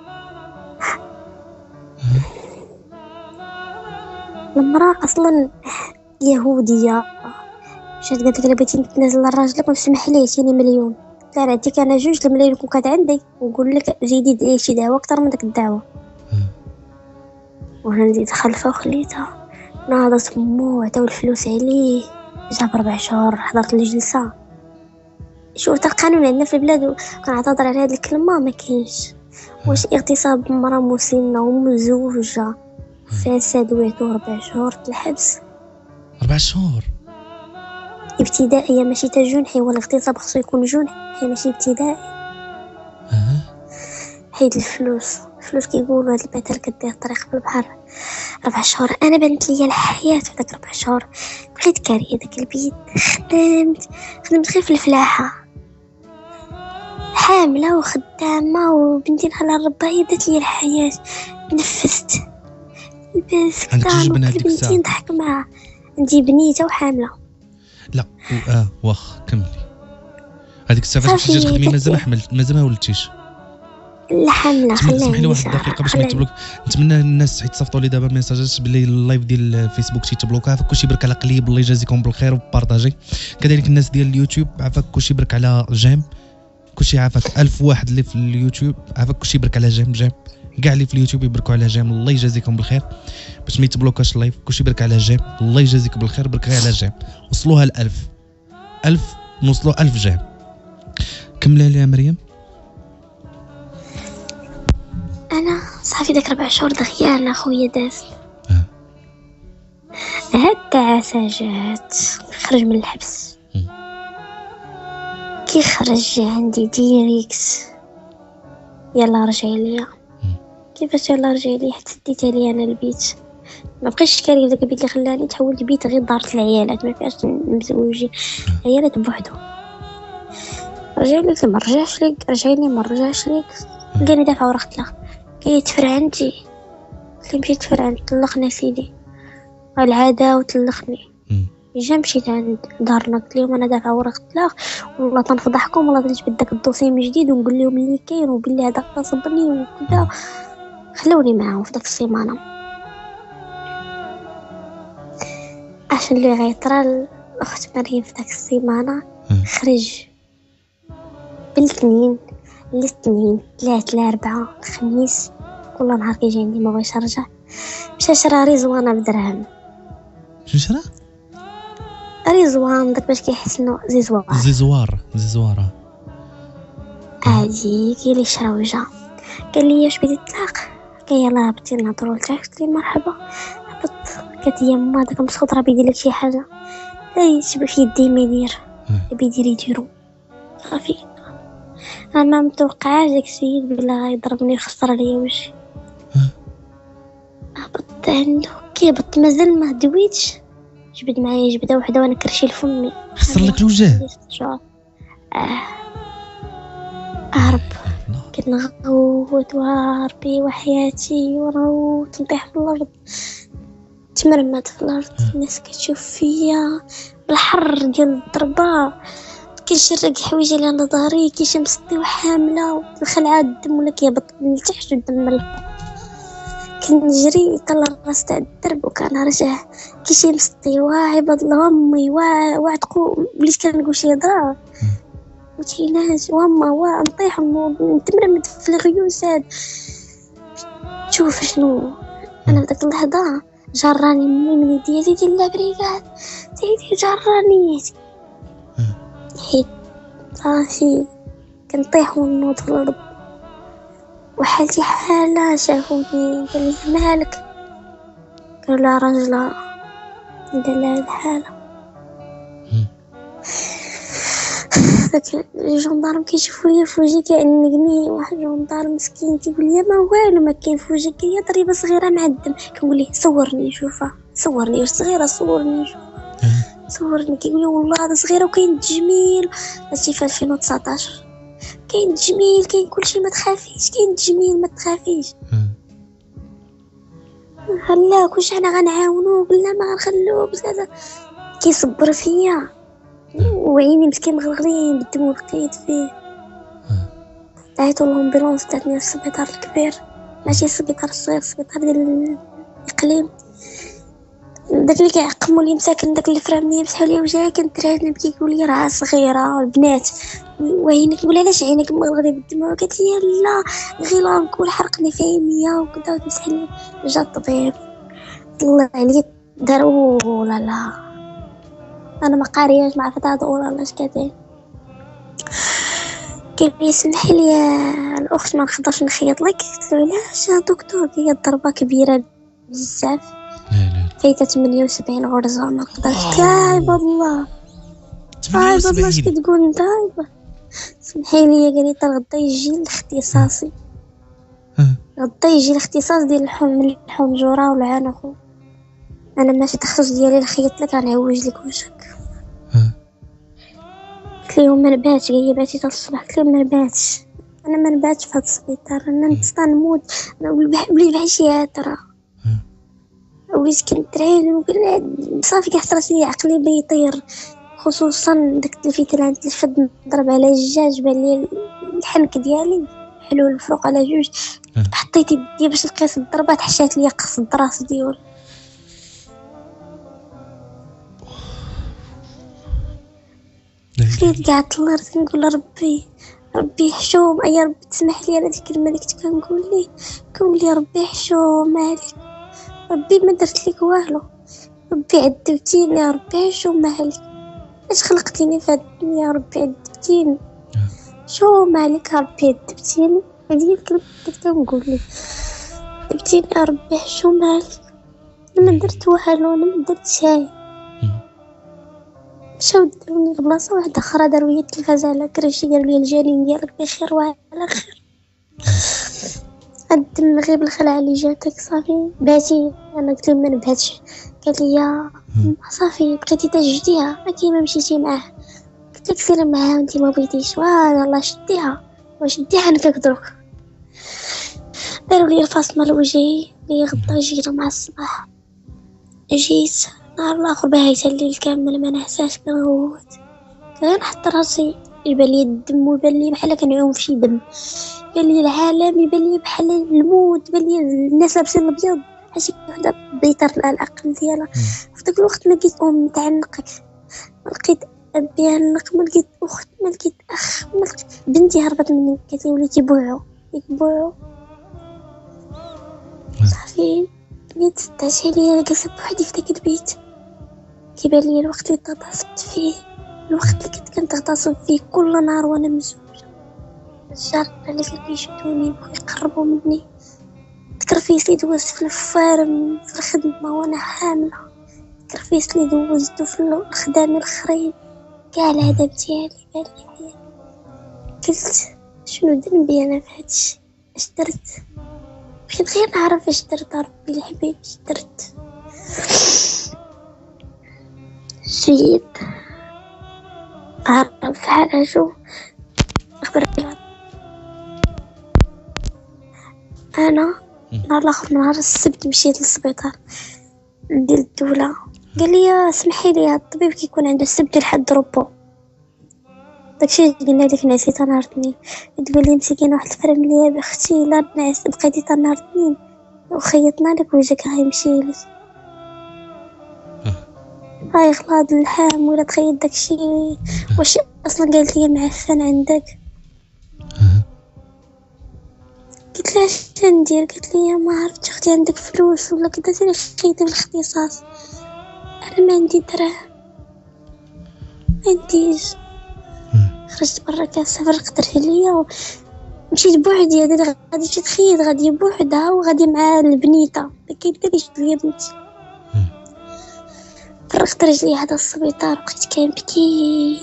المراه اصلا يهوديه شات قالت لك بغيتي نتنازل لراجلك ونسمح ليه عطيني مليون. لا عطيك انا 2 الملايين كون كانت عندي ونقول لك زيدي ديري شي دعوه اكثر من داك الدعوه. وانا نزيد خلفه وخليتها ناضت مو عطاو الفلوس عليه. جاب 4 شهور حضرت الجلسه. شوف القانون عندنا في البلاد وكنعتذر على هذه الكلمه ما كاينش. واش اغتصاب مرأة مسنه ومزوجه فساد ويعطوه 4 شهور الحبس. 4 شهور ابتدائيه ماشي تجنحي ولا اغتصاب خصو يكون جنحي ماشي ابتدائي. حيد الفلوس كيقولوا هاد البتر كدير طريق في البحر. 4 شهور انا بنت ليا الحياه في داك 4 شهور. بغيت كاريه داك البيت خدمت غير في الفلاحه حامله وخدامه وبنتي نخلها الربايه دات لي الحياه. نفست بس عندك 2 بنات ديك الساعه بنتي نضحك معها. عندي بنيته وحامله. لا واخ كملي. هذيك الساعه فاش مشيتي تخدمي مازال ما ولدتيش؟ لا حامله. سمح لي واحد الدقيقه باش ما يتبلوك. نتمنى الناس يتصيفطوا لي دابا ميساجات باللي اللايف ديال الفيسبوك تيتبلوكا. عافاك كلشي برك على قليب، الله يجازيكم بالخير وبارطاجي. كذلك الناس ديال اليوتيوب عافاك كلشي برك على جيم. كلشي عافاك 1000 واحد اللي في اليوتيوب عافاك كلشي برك على جيم. كاع اللي في اليوتيوب يبركوا على جيم، الله يجازيكم بالخير. باش ما يتبلوكاش اللايف كلشي برك على جيم، الله يجازيك بالخير. برك غير على جيم وصلوها ل1000 نوصلوا 1000 جيم. كملي لي يا مريم. انا صافي داك 4 شهور دغيا اخويا داز هاد التعاسه جات خرج من الحبس. كي خرج عندي ديريكت يلا رجع ليا. كيفاش يلا رجع ليا؟ حتى ديت عليا انا البيت، ما بقيتش كاري داك البيت اللي خلاني تحولت بيت غير دارت العيالات ما فيهاش مزوجين، عيالات بوحدهم. رجع لك ما رجعش لك، رجع لي ما رجعش لك، لقاني دافع ورقه طلاق. كيتفر عندي اللي مشيت تفر عند طلقنا سيدي العاده وطلقني. جا مشيت عند دارنا قلت لهم انا دافع ورقه طلاق والله تنفضحكم والله تنجبد داك الدوسي من جديد ونقول لهم اللي كاين وبالله هذا غصبني وكذا. خلوني معاهم في داك السيمانه. عشان اللي غيطرى الاخت مريم في داك السيمانه خرج بالاثنين الاثنين 3 4 الخميس كل نهار كيجي عندي ما بغيش نرجع. مشى شرا ريزوانه بدرهم. شنو شرا؟ ريزوان داك باش كيحسنوا زيزوار عادي. قال لي شرا وجا قال لي واش بغيتي تطلق؟ قال يلاه هبطي نهضروا لك. قلت لي مرحبا. هبط قالت لي ما داك مسخوط راه بيدير لك شي حاجه. اي شبه في يدي ما يدير بيدير يديرو صافي. انا ما متوقعاش داك السيد بلا غيضربني ويخسر عليا وجهي. هبط عنده كيهبط مازال ما دويتش جبد معايا جبده وحده وانا كرشي لفمي خسر لك الوجه. هرب كنغوت وهربي وحياتي ونغوت نطيح في الارض تمرمد في الارض. الناس كتشوف فيا بالحر ديال الضربه كنشرق حوايجي اللي على ظهري كيشي مسطي وحامله وخلعه الدم ولا كيهبط من التحت والدم من الفوق. كنجري طلع راس تاع الدرب وكنرجع كيشي مسطي وعباد الله امي وعتقو وليت كنقول شي هضره متيناش واما نطيح نتمرمد في الغيوسات. شوف شنو انا في داك اللحظه جراني من يدي ديال لابريكات سيدي جراني حيت صافي كنطيح ونوض في الارض وحالتي حاله. شافوني قال لي مالك؟ قالوا لا راجله قال لها الحاله. داك الجندارم كيشوفوا لي في وجهي كيعنقني. واحد الجندار مسكين كيقول لي ما والو ما كاين في وجهك هي ضريبه صغيره مع الدم. كنقول ليه صورني شوفها صورني واش صغيره صورني شوفها صورني. كيقول لي والله هذا صغيره وكاين التجميل. هادشي في 2019 كاين التجميل كاين كلشي ما تخافيش كاين التجميل ما تخافيش. هلاك واش انا غنعاونو بلا ما غنخلوه بزاف كيصبر فيا وعيني مسكين مغلغلين بالدم ولقيت فيه. عيطوا للامبولانس داتني للسبيطار الكبير ماشي السبيطار الصغير السبيطار ديال الاقليم. داك اللي كيعقموا لي مساكن داك الفراميه مسحوا لي وجهي كنتراجع كيقول لي راه صغيره البنات وعينك ولا علاش عينك مغلغلين بالدم. قالت لي لا غير لانكول حرقني في عينيا وكذا وتمسح لي. جا الطبيب طلع عليا داروا لا انا ما قارياش ما عرفت هذا ولا اش كدير. قال لي سمحي لي الاخت ما نقدرش نخيط لك. قلت له علاش يا دكتور؟ هي الضربه كبيره بزاف فايته 78 غرزه ما نقدرش. عيب الله عيب الله اش كتقول انت؟ سمحي لي قال لي حتى غدا يجي الاختصاصي غدا يجي الاختصاص ديال الحنجره والعنق. انا ماشي تخصص ديالي نخيط لك غنعوج لك وجهك. قلت لهم ما نباتش قال لي باتي حتى الصباح. قلت لهم ما نباتش انا ما نباتش في هذا السبيطار انا نموت وليت بحال شي هاتره. وليت كنترين وقلت صافي كيحس راسي عقلي بيطير خصوصا داك التلفيت اللي عند الفد نضرب على الجاج بان لي الحنك ديالي حلو الفروق على جوج. حطيت يدي باش نقيس الضربات حشات ليا قص الراس ديال خير قاعد طلعت نقول ربي حشوم. يا ربي تسمح لي على ديك الكلمه اللي كنت كنقول لي ربي حشوم عليك، ربي ما درت لك والو، ربي عذبتيني يا ربي حشوم عليك، اش خلقتيني في هاد الدنيا يا ربي عذبتيني، حشوم عليك يا ربي عذبتيني. هذه الكلمه اللي كنت كنقول لي عذبتيني يا ربي حشوم عليك، انا ما درت والو، انا ما درت شي. مشاو داروني لبلاصه واحده اخرى، داروا لي التلفاز على كرشي، قالوا لي الجنين ديالك بخير وعلى خير، الدم غير بالخلعه اللي جاتك صافي باتي. انا قلت لهم ما نبهتش، قال لي صافي بقيتي تجديها ما كيما مشيتي معاه، قلت لك سير معاه وانت ما بغيتيش، والله شديها وشديها نفك دروك. داروا لي الفاصمه لوجهي اللي غدا جينا مع الصباح، جيت نهار الاخر باهيت الليل كامل ما نحساش، كنغوت كان نحط راسي يبان لي الدم ويبان لي بحال كنعوم في شي دم، يبان لي العالم يبان لي بحال الموت، يبان لي الناس لابسين الابيض بحال شي وحده بيطر العقل ديالها. في داك الوقت ما لقيت ام متعنقه، ما لقيت ابي يعنق، ما لقيت اخت، ما لقيت اخ، ما لقيت بنتي هربت مني، قالت لي وليتي بوعو صافي. بقيت تدعش عليا جالسه بوحدي في داك البيت، كيبان لي الوقت اللي تغتصبت فيه، الوقت اللي كنت كنتغتصب فيه كل نهار وانا مزوجه. الجار اللي كانوا يشدوني ويقربوا مني، الكرفيس اللي دوزت في الفارم في الخدمه وانا حامله، الكرفيس اللي دوزته في الخدام الاخرين، كاع العذاب ديالي بان لي. قلت شنو ذنبي انا في هادشي؟ اش درت؟ بغيت غير نعرف اش درت، ربي الحبيب اش درت. جيت عرف حاجه أخبرك، أنا نهار الآخر نهار السبت مشيت للسبيطار ديال الدولة، قال لي سمحي لي الطبيب كيكون عنده السبت لحد ربو، داكشي قلنا لك نعسيت نهار الاثنين. تقول لي مسكينه واحد الفرم ليا بختي لا نعس بقيتي حتى نهار الاثنين وخيطنا لك وجهك غيمشي لك، هاي خلاص اللحام ولا تخيط داكشي. واش اصلا قالت لي معفن عندك؟ قلت لها اش ندير؟ قالت لي ما عرفتش اختي عندك فلوس ولا كدا سيري خيطي بالاختصاص. انا ما عندي دراهم، ما عنديش. خرجت برا كنسافر قدر عليا ومشيت بوحدي، هذا غادي تخيط غادي بوحدها وغادي مع البنيته ما كاينش ليا بنتي. فرقت رجلي هذا السبيطار بقيت كنبكي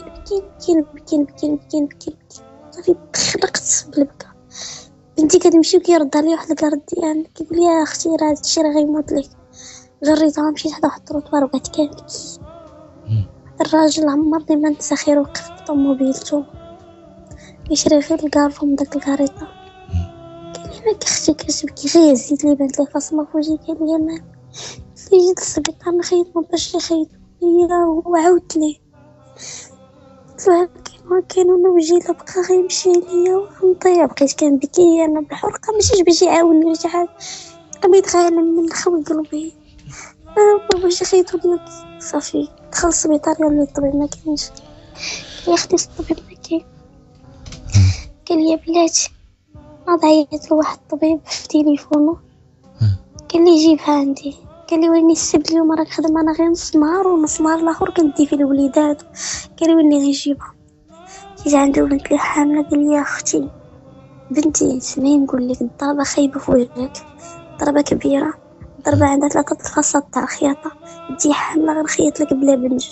صافي خلقت بالبكا. بنتي كتمشي وكيردها لي واحد الكارد ديالي كيقول لي يا اختي راه هادشي راه غيموت لك. جريتها مشيت حدا واحد الطروطوار وبقيت كنبكي. الراجل عمرني ما ننسى خير وقف في طوموبيلتو يشري غير الكارفون داك الكاريطه، قال لي مالك اختي كتبكي؟ غير زيد لي بانت لي فاصمه في وجهي. قال لي مالك؟ جيت للسبيطار نخيط ما باش يخيط ليا وعاودت ليه كان وانا وجهي لا بقى غيمشي ليا ونطيع. بقيت كنبكي انا بالحرقه ماشي باش يعاونني ولا شي حاجه، بقيت غيعلم من خوي قلبي انا باش يخيطوا ليا صافي. دخل السبيطار قال لي الطبيب ما كاينش. يا اختي الطبيب ما كاين. قال لي بلاتي ناض عيط لواحد الطبيب في تليفونه قال لي جيبها عندي. قال لي ويني السبت اليوم راك خدمه انا غير نص نهار ونص نهار الاخر كندي في الوليدات. قال لي ويني غيجيبها؟ جيت عندي ولد لي حامله. قال لي يا اختي بنتي سمعي نقول لك الضربه خايبه في وجهك، ضربه كبيره، ضربه عندها 3 الفاصات تاع الخياطه، انتي حامله غنخيط لك بلا بنج،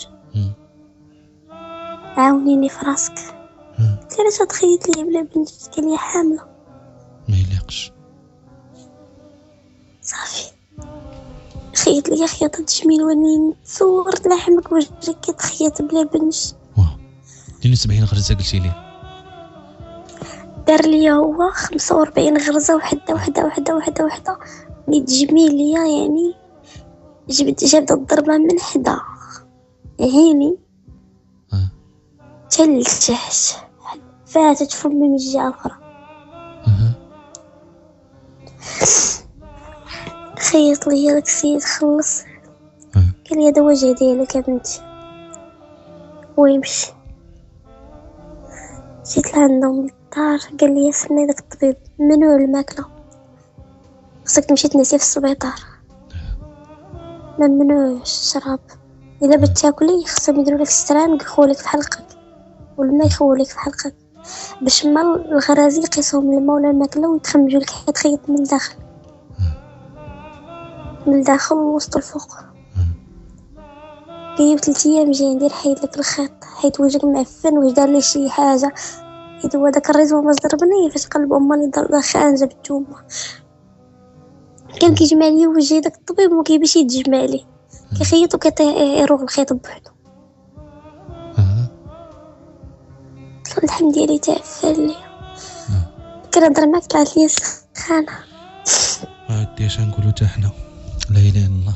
عاونيني في راسك. قلت له علاش تخيط لي بلا بنج؟ قال لي حامله ما يليقش. صافي خيط لي خياطه تجميل ونين صورت لحمك وجهك كتخيط بلا بنج. واو 72 غرزه قلتي لي؟ دار لي هو 45 غرزه وحده اللي تجميل ليا يعني جبت الضربه من حدا عيني كلشحت فاتت فمي من الجهة الأخرى. خيط لي داك السيد خلص قال لي هذا وجه ديالك يا بنتي ويمشي. جيت لعندهم للدار قال لي سمي داك الطبيب ممنوع الماكلة خصك تمشي تنسي في السبيطار ممنوع الشراب الا بغيت تاكلي خصهم يديروا لك السران يخولك في حلقك والماء يخولك في حلقك باش ما الغرازي يقيسوهم الماء ولا الماكلة ويتخمجوا لك حيت خيط من الداخل من الداخل ووسط الفوق. قيب 3 أيام جاي ندير حيد لك الخيط حيت وجهك معفن واش دار لي شي حاجه حيت هو داك الريزو ما ضربني فاش قلب اماني ضربه خانجه بالثومه كان كيجمع لي وجهي داك الطبيب ما كيبغيش يتجمع لي كيخيط وكيروح الخيط بوحدو. اللحم ديالي تعفن لي كنهضر معاك طلعت لي سخانه عادي اش نقولوا حتى حنا لا اله الا الله.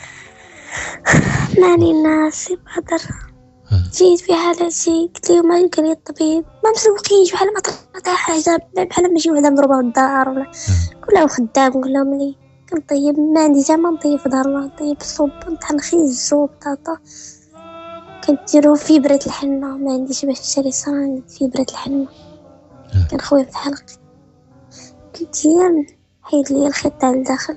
ماني ناسي بهضر جيت في حالتي قلت لهم قال لي الطبيب ما مسوقينش بحال ما طرات حاجه بحال ماشي وحده مضروبه بالدار ولا كلهم خدام كلهم ملي كنطيب ما عندي حتى ما نطيب في دار الله نطيب الصوب نطحن خيز بطاطا كنديرو فيبرة الحنه ما عنديش باش نشري صران فيبرة الحنه كنخوي في حلقي 3 أيام حيد لي الخيط تاع الداخل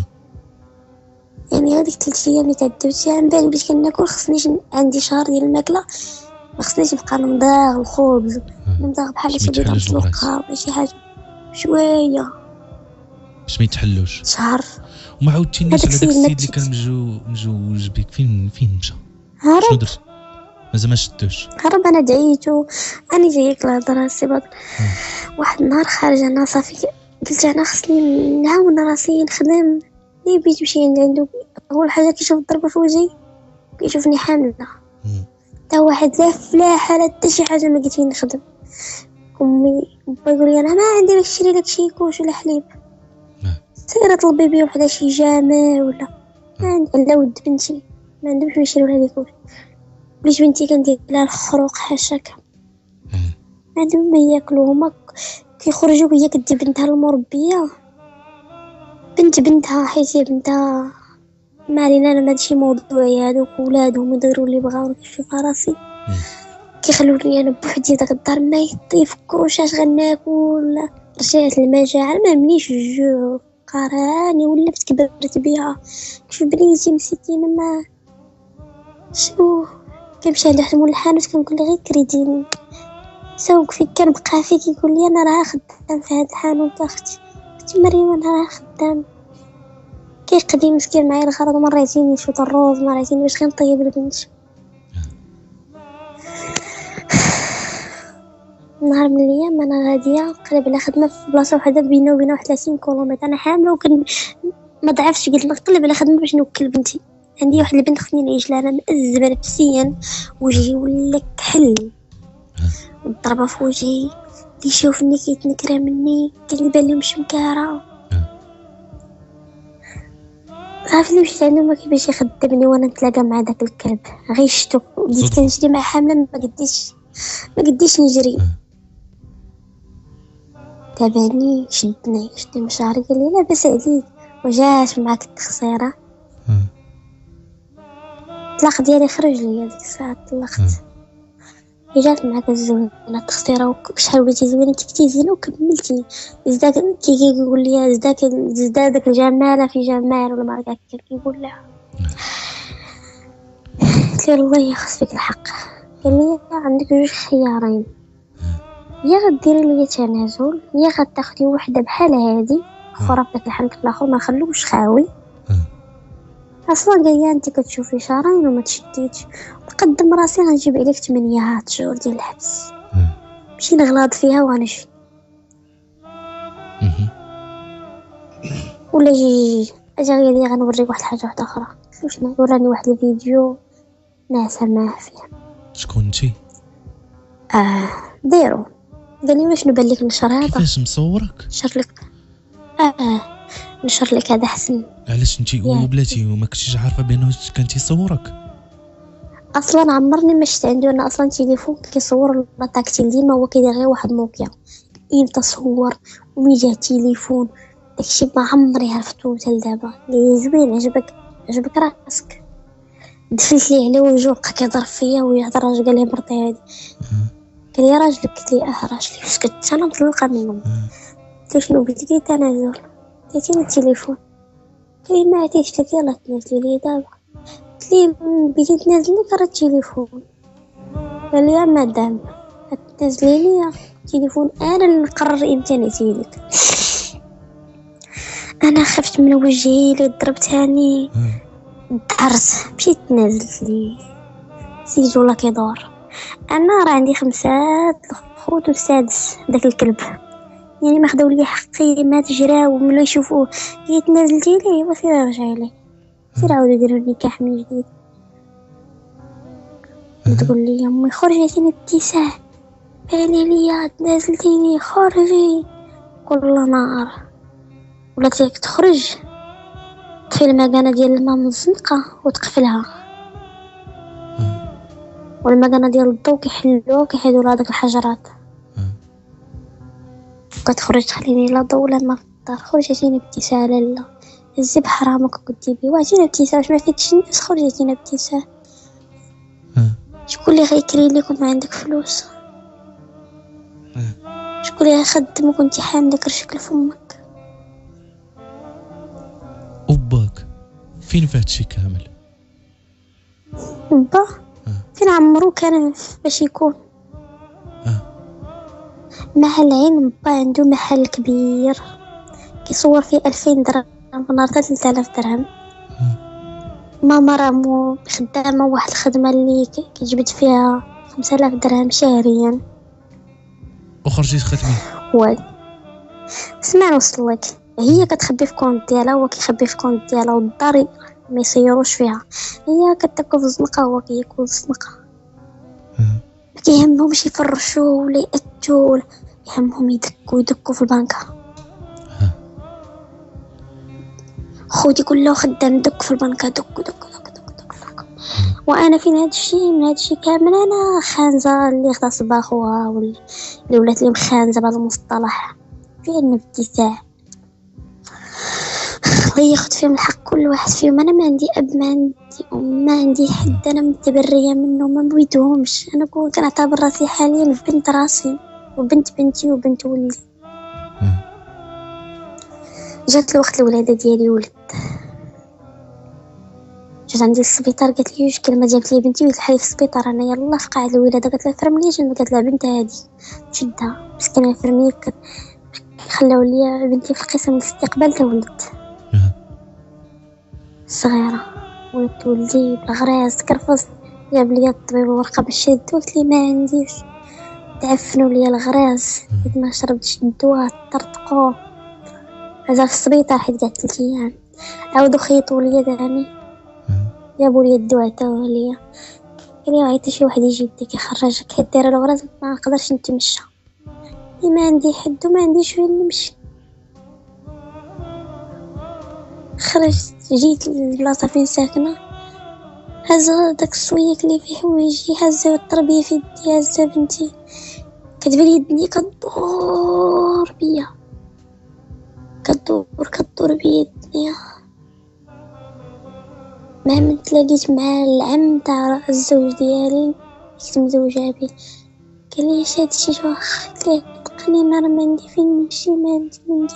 يعني هذيك 3 أيام اللي تعدوت عن بالي باش كناكل خصنيش عندي شهر ديال الماكله ما خصنيش نبقى نمضغ الخبز نمضغ بحال شي بيضه مسلوقه ولا شي حاجه شويه باش ما يتحلوش شهر. وما عاودتينيش على داك السيد اللي كان مجوج بك فين مشى شنو درت مازال ما شدوش هرب انا دعيتو انا جايك الهضره سي بدر واحد النهار خارجه انا صافي قلت انا خصني نعاون راسي نخدم لي بيت مشي عنده اول حاجه كيشوف الضربه في وجهي كيشوفني حامله تا واحد لا فلاحه لا حتى شي حاجه ما قلت لي نخدم. امي با يقول لي انا ما عندي باش نشري لك شي كوش ولا حليب سيري طلبي بيه وحده شي جامع ولا ما عندي لا ود بنتي ما عندهمش باش يشريو لها ديك وليش بنتي كندير لها الخروق حاشاك ما عندهم ما ياكلوا هما كيخرجوا وهي كدي بنتها المربيه بنتها حيت هي بنتها ما علينا انا ماشي موضوعي هذوك ولادهم يديروا اللي بغاو كيشوف راسي كيخلوني انا بوحدي داك الدار ما يطيف كوش اش غناكل رجعت المجاعه ما منيش الجوع قراني ولفت كبرت بها كيف بنيتي مسكينه ما شنو كنمشي عند واحد مول الحانوت كنقول لي غير كريديني سوق فيك كنبقى فيك يقول لي انا راه خدام في هذا الحانوت اختي مريم انا راه خدام كيقضي مسكين معايا الغرض مره يعطيني شويه الروز مره يعطيني باش غنطيب البنت. نهار من الايام انا غاديه قلب على خدمه في بلاصه وحده بينه وبين 30 كيلومتر انا حامله وكن ما ضعفش قلت نقلب على خدمه باش نوكل بنتي عندي واحد البنت خصني نعيش لها انا مأزمه نفسيا وجهي ولا كحل ضربه في وجهي يشوفني كيتنكرى مني قال لي بان لي مش مكاره عرفتني مشيت عنده ما كيبغيش يخدمني وانا نتلاقى مع داك الكلب غير شتو بديت كنجري مع حامله ما قديش نجري تابعني شدني من شعري قال لي لاباس عليك وجات معاك التخسيره الطلاق ديالي خرج لي ديك الساعه طلقت جات معاك الزوينه التخسيره وشحال بغيتي زوينه كنتي زينه وكملتي زداك كيقول لي زدادك الجماله في جمال ولا ما عرفت كيقول لها قلت له الله يخصك الحق قال لي عندك 2 خيارين يا غديري لي تنازل يا غتاخدي وحده بحال هادي اخرى في الحنك الاخر ما نخلوش خاوي اصلا جايه انت كتشوفي شهرين وما تشديتش نقدم راسي غنجيب عليك 8 شهور ديال الحبس ماشي نغلط فيها وغنمشي ولا جي اجي غير غنوريك واحد الحاجه واحده اخرى واش وراني واحد الفيديو ناس معاه فيه شكون انتي ديرو قال لي واش نبان لك نشر هذا كيفاش مصورك نشر لك نشر لك هذا حسن علاش انتي وبلاتي وما كنتيش عارفه بانه كان تيصورك اصلا عمرني ما شفت عنده انا اصلا تليفون كيصور لا تاكتيل، ديما هو كيدير غير واحد نوكيا إين تصور ومن جهة تليفون. داكشي ما عمري عرفتو حتى لدابا. اللي زوين عجبك راسك. دفلت ليه على وجهه بقى كيضرب فيا ويهضر. راجل قال لي مرتي هادي، قال لي راجلك. قلت لي راجلي. سكت انا مطلقه منهم. قلت له شنو بغيتي؟ قلت تنازل. عطيتيني التليفون. قال لي ما عطيتش لك، يلاه تنازلي لي دابا. قلت لي بغيتي تنازلي راه التليفون. قال لي يا مدام تنزلي لي التليفون انا اللي نقرر امتى نعطيلك. انا خفت من وجهي اللي ضربتاني. دعرت مشيت نازلت لي سيجو ولا كيدور. انا راه عندي 5 الخوت والسادس داك الكلب، يعني ما خداو لي حقي ما تجراو ولا يشوفوه. جيت نازلتي ليه وسير رجعي ليه، سير عاودوا ديروا النكاح من جديد. تقول لي امي خرجي عطيني ابتسام، قالي لي تنازلتيني خرجي كل نهار. ولا تخرج تفي المكانه ديال الماء من الزنقه وتقفلها، والمكانه ديال الضو كيحلوه كيحيدوا لها داك الحجرات. كتخرج تخليني لا ضو لا ما في الدار. خرج عطيني ابتسام لاله، هزي بحرامك كنتي بي وعطينا ابتسام. واش ما فيكش الناس؟ خرج عطينا ابتسام. شكون اللي غيكري لكم ما عندك فلوس؟ شكون اللي غيخدم وكنتي حامله كرشك لفمك؟ وباك فين في هادشي كامل؟ با فين عمرو كان باش يكون مع العلم. با عنده محل كبير كيصور فيه 2000 درهم في نهار 3000 درهم. ماما راه خدامه واحد الخدمه اللي كيجبد فيها 5000 درهم شهريا. وخرجي تخدمي اسمع نوصلك. هي كتخبي في كونت ديالها وهو كيخبي في كونت ديالها، والدار ما يسيروش فيها. هي كتاكل في الزنقه وهو كياكل في الزنقه. ما كيهمهمش يفرشوا ولا يأتوا، يهمهم يدكوا في البنكه. خوتي كله خدام دك في البنكه، دك. وانا فين هادشي من هادشي كامل انا خانزه اللي غتصب اخوها اللي ولات لي مخانزه بهذا المصطلح. فين ابتسام الله ياخذ فيهم الحق كل واحد فيهم. انا ما عندي اب ما عندي ام ما عندي حد. انا متبريه منه ما بغيتهمش. انا كنعتبر راسي حاليا في بنت راسي وبنت بنتي وبنت ولدي. جات الوقت الولاده ديالي ولد، جات عندي السبيطار قالت لي جوج كلمه. جابت لي بنتي ودحالي في السبيطار. انا يلا في قاعه الولاده قالت لها فرملي جنب. قالت لها بنت هادي شدها مسكينه الفرميه. خلاو لي بنتي في القسم الاستقبال تا ولدت صغيره. ولدت ولدي بالغراس كرفص. جاب لي الطبيب ورقه باش شد. قلت لي ما عنديش. تعفنوا لي الغراس ما شربتش الدواء طرطقو. هذا في السبيطار حيت قعدت 3 ايام. عاودوا خيطوا لي داني جابوا لي الدواء تا هو ليا. قال لي عيطي شي واحد يجي يديك يخرجك حيت دايره الغراز ما نقدرش نتمشى. ما عندي حد وما عنديش وين نمشي. خرجت جيت للبلاصه فين ساكنه. هزا داك السويك اللي فيه حوايجي هزا التربيه في يدي. هزا بنتي كتبان لي الدنيا كدور بيا كدور بيا الدنيا. ما من تلاقيت مع العم تاع الزوج ديالي كنت مزوجه به. قال لي اش هادشي جوا. قلت ليه تقني انا ما عندي فين نمشي ما عندي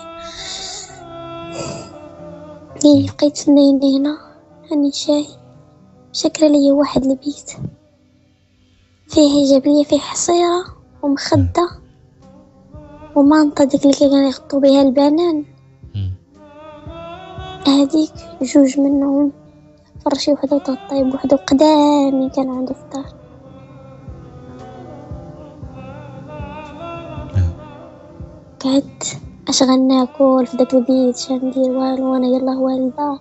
لي. بقيت نايمه هنا راني شاكره ليا واحد البيت فيه جاب لي فيه حصيره ومخده ومانطه ديك اللي كانوا يغطوا بها البنان. هذيك جوج منهم فرشي وحده وتغطي بوحده قدامي كانوا عنده في الدار. قعدت اش غناكل في داك البيت شندير والو وانا يلا والده.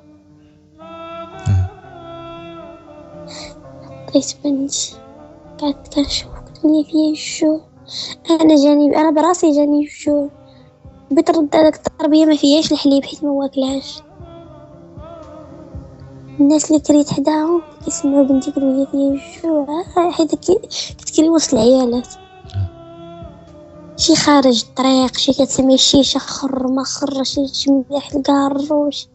عطيت بنتي قعدت كنشوف كتبني فيا الجوع. انا براسي جاني الجوع. بغيت نرد هذاك التربيه ما فيهاش الحليب حيت ما واكلاش. الناس اللي كريت حداهم كيسمعوا بنتي كتقول لي شو حيت كتكري وسط العيالات، شي خارج الطريق، شي كتسمي الشيشه خر ما خر، شي تمدح الكاروش،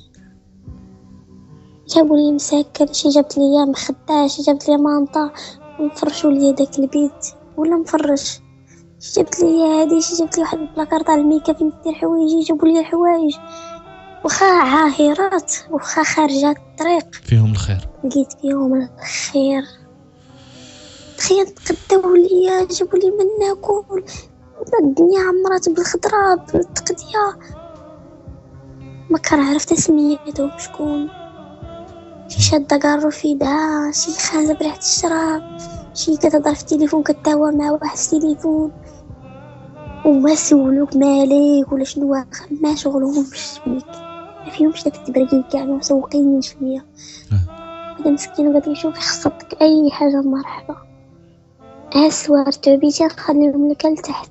جابوا لي مسكر، شي جابت لي مخدة، شي جابت لي مانطا ونفرشوا لي داك البيت ولا مفرش، شي جابت لي هادي، شي جابت لي واحد البلاكارط على الميكا فين ندير حوايجي، جابوا لي الحوايج وخا عاهرات وخا خارجات الطريق فيهم الخير، لقيت فيهم الخير. تخيل تقداو ليا جابوا لي من ناكل، الدنيا عمرات بالخضره بالتقديه، ما كنعرف تسميتهم شكون، شي شاده قارو في يدها، شي خانزه بريحه الشراب، شي كتهضر في التليفون كتهوى مع واحد في التليفون، وما سولوك مالك ولا شنو، ما شغلهمش بيك، ما فيهمش داك التبرقين كاع، ما مسوقينش فيا. هذا مسكين قالت لي شوفي خصك اي حاجه مرحبا، السوار تعبيتي نخليهم لك لتحت،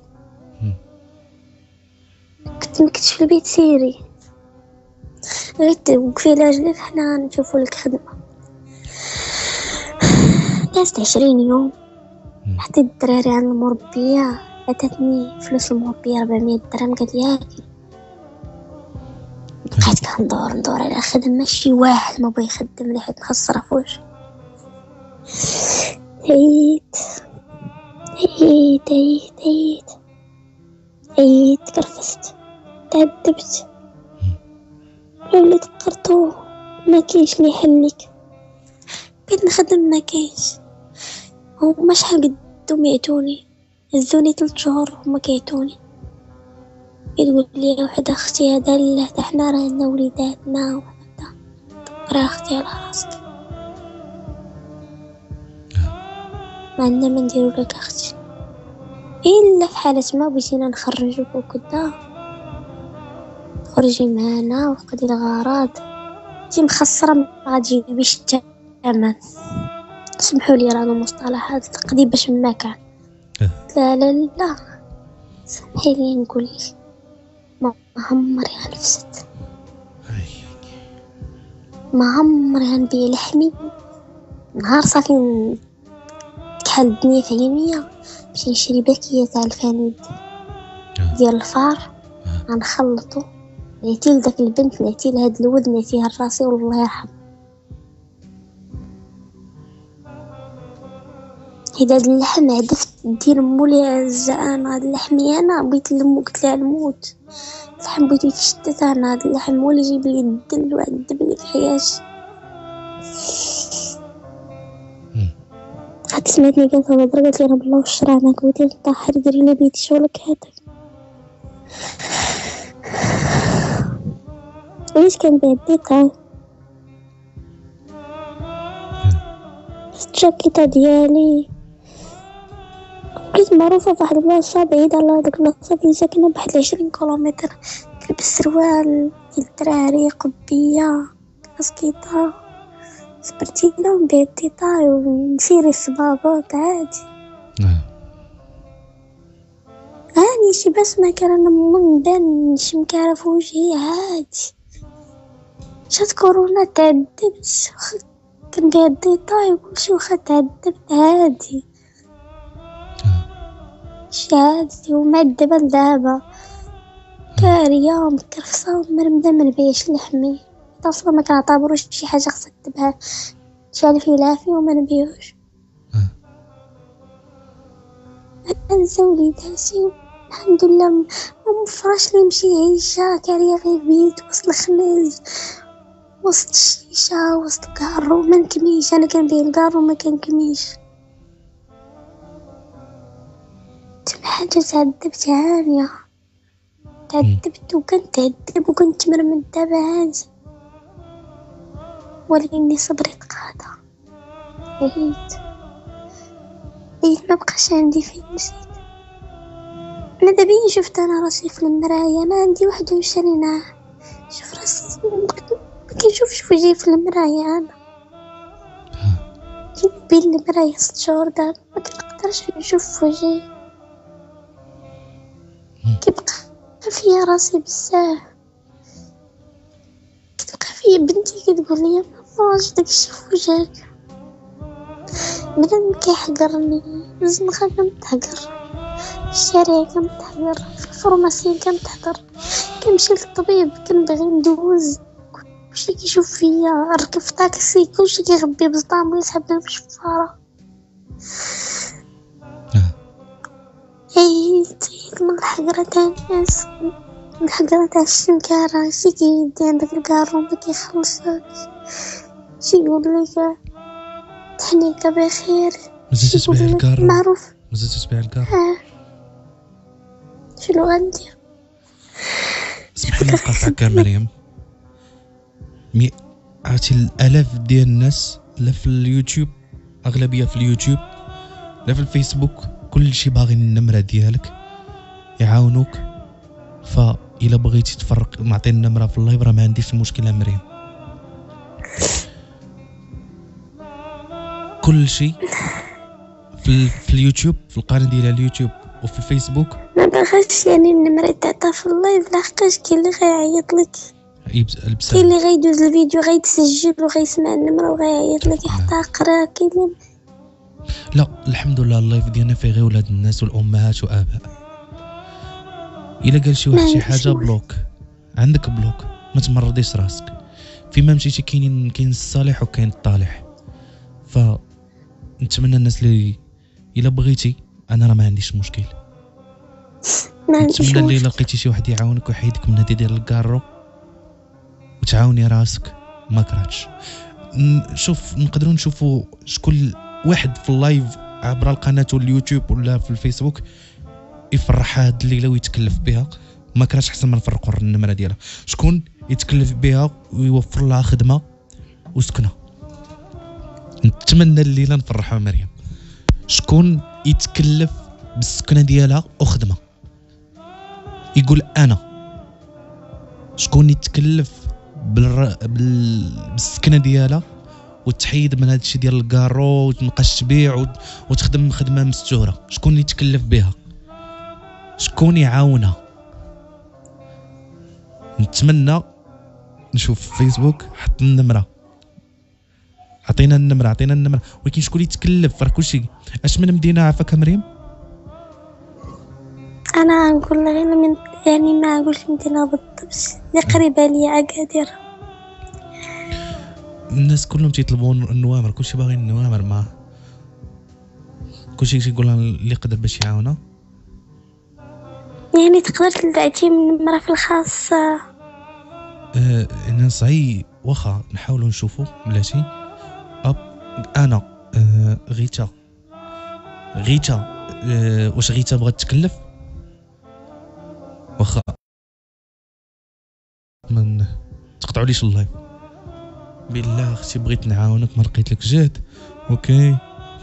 كنت مكتش في البيت سيري غير توقفي لاجلك حنا نشوفوا لك خدمه. دازت 20 يوم حتى الدراري عند المربيه عطاتني فلوس المربيه 400 درهم، قالت لي هاكي. بقيت كندور على خدمه، شي واحد ما بغى يخدم لي حيت مخسره في وجهي. عييت كرفست تعذبت، وليت قرطو ما كاينش اللي يحلك، بغيت نخدم ما كاينش، هما شحال قدو يعطوني، هزوني 3 شهور وما كيعطوني. يقول لي وحده اختي هذا لا حنا راه عندنا وليداتنا وحده راه اختي على راسك، ما عندنا ما نديرو لك اختي، الا في حاله ما بغيتينا نخرجوك وكذا خرجي معنا وفقدي الغراض، انتي مخسره ما غتجيبيش الثمن. سمحوا لي راه المصطلحات تقدي باش ما كان، لا سمحي لي نقول لك ما عمري غنفسد، ما عمري غنبيع لحمي، نهار صافي تكحل الدنيا في عينيا باش نشري باكيه تاع الفانيد ديال الفار، غنخلطو نعطي لداك البنت، نعطي لهاد الولد، نعطيها لراسي والله يرحم. إذا هاد اللحم عدفت دير مولي الزعان، هاد اللحمي انا بغيت لمو قلت لها الموت، اللحم بغيت يتشتت، انا هاد اللحم هو اللي يجيب لي الدل وعذبني في حياتي. حتى سمعتني كنهضر قالت لي راه بالله والشرع معاك بغيتي تطهر ديري لي بيتي شغلك هذا. علاش كنبيع الديكور الجاكيطه ديالي، بقيت معروفه فواحد البلاصه بعيده على داك البلاصه فين ساكنه بواحد 20 كيلومتر، كنلبس سروال ديال الدراري قبيه كاسكيطه سبرتينا ونبيع الديتاي ونسيري الصبابط عادي. هاني شي بسمة كان من بان شي مكارة في وجهي عادي. جات كورونا تعذبت، كنبيع الديتاي وكلشي وخا تعذبت عادي شي عادي، ومعذبة لدابا كارية ومكرفصة ومرمدة منبيعش لحمي، اصلا ما كنعتبروش شي حاجة خصك تبها شحال فيه العافية وما نبيعوش. انسى وليداتي الحمد لله، مفرش لي نمشي عيشة كارية غير بيت وسط الخناز وسط الشيشة وسط الكارو، ما نكميش، انا كنبيع الكارو ما كنكميش. حاجة تعذبت عانية، تعذبت وكنت تعذب وكنت مرمد دابا عادي، ولكني صبري تقاضى. عييت ما بقاش عندي فين نسيت. انا دابا شفت انا راسي في المرايه، انا عندي 21 عام، شوف راسي ما كنشوفش وجهي في المرايه، انا بين المرايه 6 شهور دابا ما كنقدرش نشوف وجهي، كيبقى فيا راسي بزاف، كتبقى فيا بنتي كتقول لي واش داك الشفوجاج بنادم كيحقرني، الزنقة كنتحقر، الشارع كنتحقر، في الفرماسي كنتحقر، كنمشي للطبيب كنبغي ندوز كلشي كيشوف فيا، نركب في طاكسي كلشي كيغبي بزطام ويسحبني بالشفارة. عييت من الحقرة تاع الناس، من الحقرة تاع الشنكارة، شي كيدي عندك الكارو ما كيخلصكش، شي يقول لك تحنيكة بخير، مازال تبيع الكارو؟ معروف مازال تبيع الكارو؟ شنو غندير؟ اسمحي لي نقاطعك مريم. عرفتي الالاف ديال الناس لا في اليوتيوب، اغلبيه في اليوتيوب لا في الفيسبوك، كل شيء باغي النمره ديالك يعاونوك. فإلا بغيتي تفرق نعطيني النمره في اللايف راه ما عنديش مشكله مريم. كل شيء في اليوتيوب، في القناه ديال اليوتيوب وفي الفيسبوك. ما بغاش يعني النمره تعطى في اللايف، لحقاش كاين اللي غيعيط لك، كاين اللي غيدوز الفيديو غيتسجل وغيسمع النمره وغيعيط لك يحتقرها. كاين لا الحمد لله اللايف ديالنا فيه غير ولاد الناس والامهات واباء. الا قال شي واحد شي حاجه بلوك، عندك بلوك، ما تمرضيش راسك. فيما مشيتي كاين الصالح وكاين الطالح. فنتمنى الناس اللي الا بغيتي انا راه ما عنديش مشكل. نتمنى اللي لقيتي شي واحد يعاونك ويحيدك من هذه ديال الكارو وتعاوني راسك ما كرهتش. شوف نقدروا نشوفوا شكون واحد في اللايف عبر القناه اليوتيوب ولا في الفيسبوك يفرح هاد الليله ويتكلف بها، ما كرهتش احسن ما نفرقوا النمره ديالها. شكون يتكلف بها ويوفر لها خدمه وسكنه. نتمنى الليله نفرحوا مريم. شكون يتكلف بالسكنه ديالها وخدمه يقول انا. شكون يتكلف بالسكنه ديالها وتحيد من هذا الشيء ديال الكارو وتنقش تبيع وتخدم خدمه مستوره. شكون يتكلف بها؟ شكون يعاونها؟ نتمنى نشوف في فيسبوك حط النمره، عطينا النمره، ولكن شكون يتكلف؟ راه كلشي اش من مدينه عافاك مريم؟ انا نقول غير من يعني ما نقولش مدينه بالضبط، اللي قريبه ليا اكادير. الناس كلهم تيطلبوا النوامر، كلشي باغي النوامر، ما كلشي تيقول اللي يقدر باش يعاونا. يعني تقدر تبعتي من النمره في الخاص؟ انا صعيب واخا نحاولوا نشوفوا بلاتي. انا غيتا واش غيتا بغات تكلف؟ واخا من تقطعوا ليش اللايف بالله اختي، بغيت نعاونك ما لقيت لك جهد. اوكي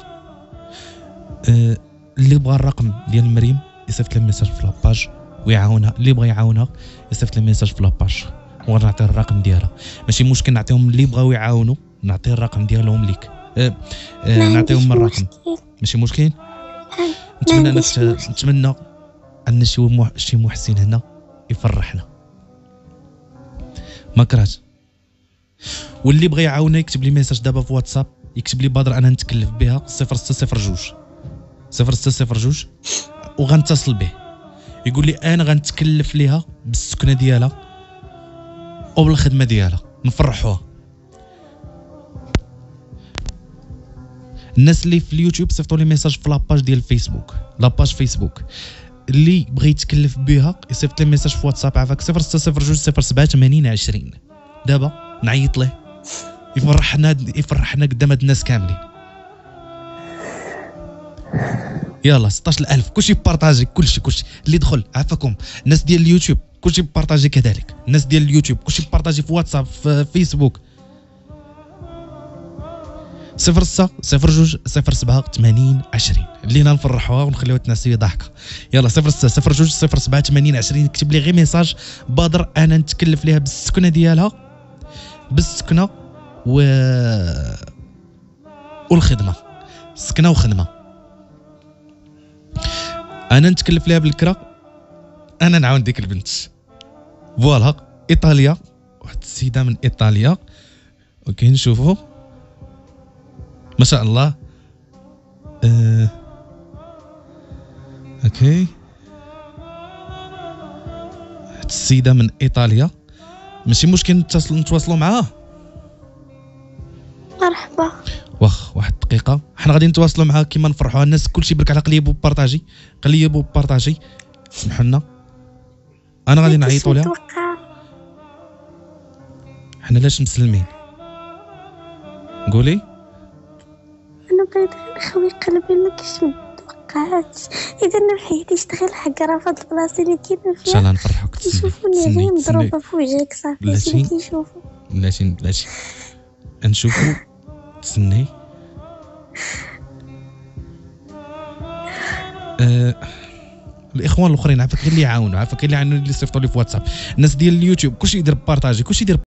اللي بغى الرقم ديال مريم يصيفط لي ميساج في لاباج ويعاونها. اللي بغى يعاونها يصيفط لي ميساج في لاباج ونعطي الرقم ديالها. ماشي مشكل نعطيهم اللي بغاو يعاونوا، نعطي الرقم ديالهم ليك. نعطيهم الرقم ماشي مشكل. نتمنى ان شي محسن هنا يفرحنا ما كرهت. واللي بغى يعاوننا يكتب لي ميساج دابا في واتساب، يكتب لي بدر انا نتكلف بها 0602 وغنتصل به، يقول لي انا غنتكلف ليها بالسكنه ديالها وبالخدمه ديالها نفرحوها. الناس اللي في اليوتيوب صيفطوا لي ميساج في لاباج ديال الفيسبوك، لاباج فيسبوك. اللي بغى يتكلف بها يصيفط لي ميساج في واتساب عافاك 0602078020. دابا نعيط ليه يفرحنا قدام هاد الناس كاملين. يلا 16000 كلشي بارطاجي، كلشي اللي دخل عافاكم. الناس ديال اليوتيوب كلشي بارطاجي كذلك، الناس ديال اليوتيوب كلشي بارطاجي في واتساب في فيسبوك. 0602078020 اللينا نفرحوها ونخليوها تناسي ضحكه. يلا 0602078020 كتب لي غير ميساج بدر انا نتكلف ليها بالسكنه ديالها، بالسكنه والخدمه، سكنه وخدمه. انا نتكلف ليها بالكرا، انا نعاون ديك البنت. فوالا ايطاليا، واحد السيده من ايطاليا اوكي نشوفوا ما شاء الله. اوكي السيدة من ايطاليا، ماشي مشكل نتواصلوا معاها. مرحبا. واحد الدقيقة، حنا غادي نتواصلوا معاها كيما نفرحوا الناس. كلشي برك على قليبو بارطاجي سمحوا لنا. انا غادي نعيطوا لها. حنا لاش مسلمين؟ قولي. انا بغيت غير نخوي قلبي، ما كاينش متوقعاتش. اذا انا بحياتي اشتغل حق راه فهاد البلاصه اللي كاينه ان شاء الله نفرحوك. كيشوفوني غير مضروبه في وجهك صافي. اللي كيشوفوا بلاتي نشوفوا. تسني. الاخوان الاخرين عافاك اللي يعاونوا، اللي يصيفطوا لي في واتساب، الناس ديال اليوتيوب كلشي يدير بارطاجي، كلشي يدير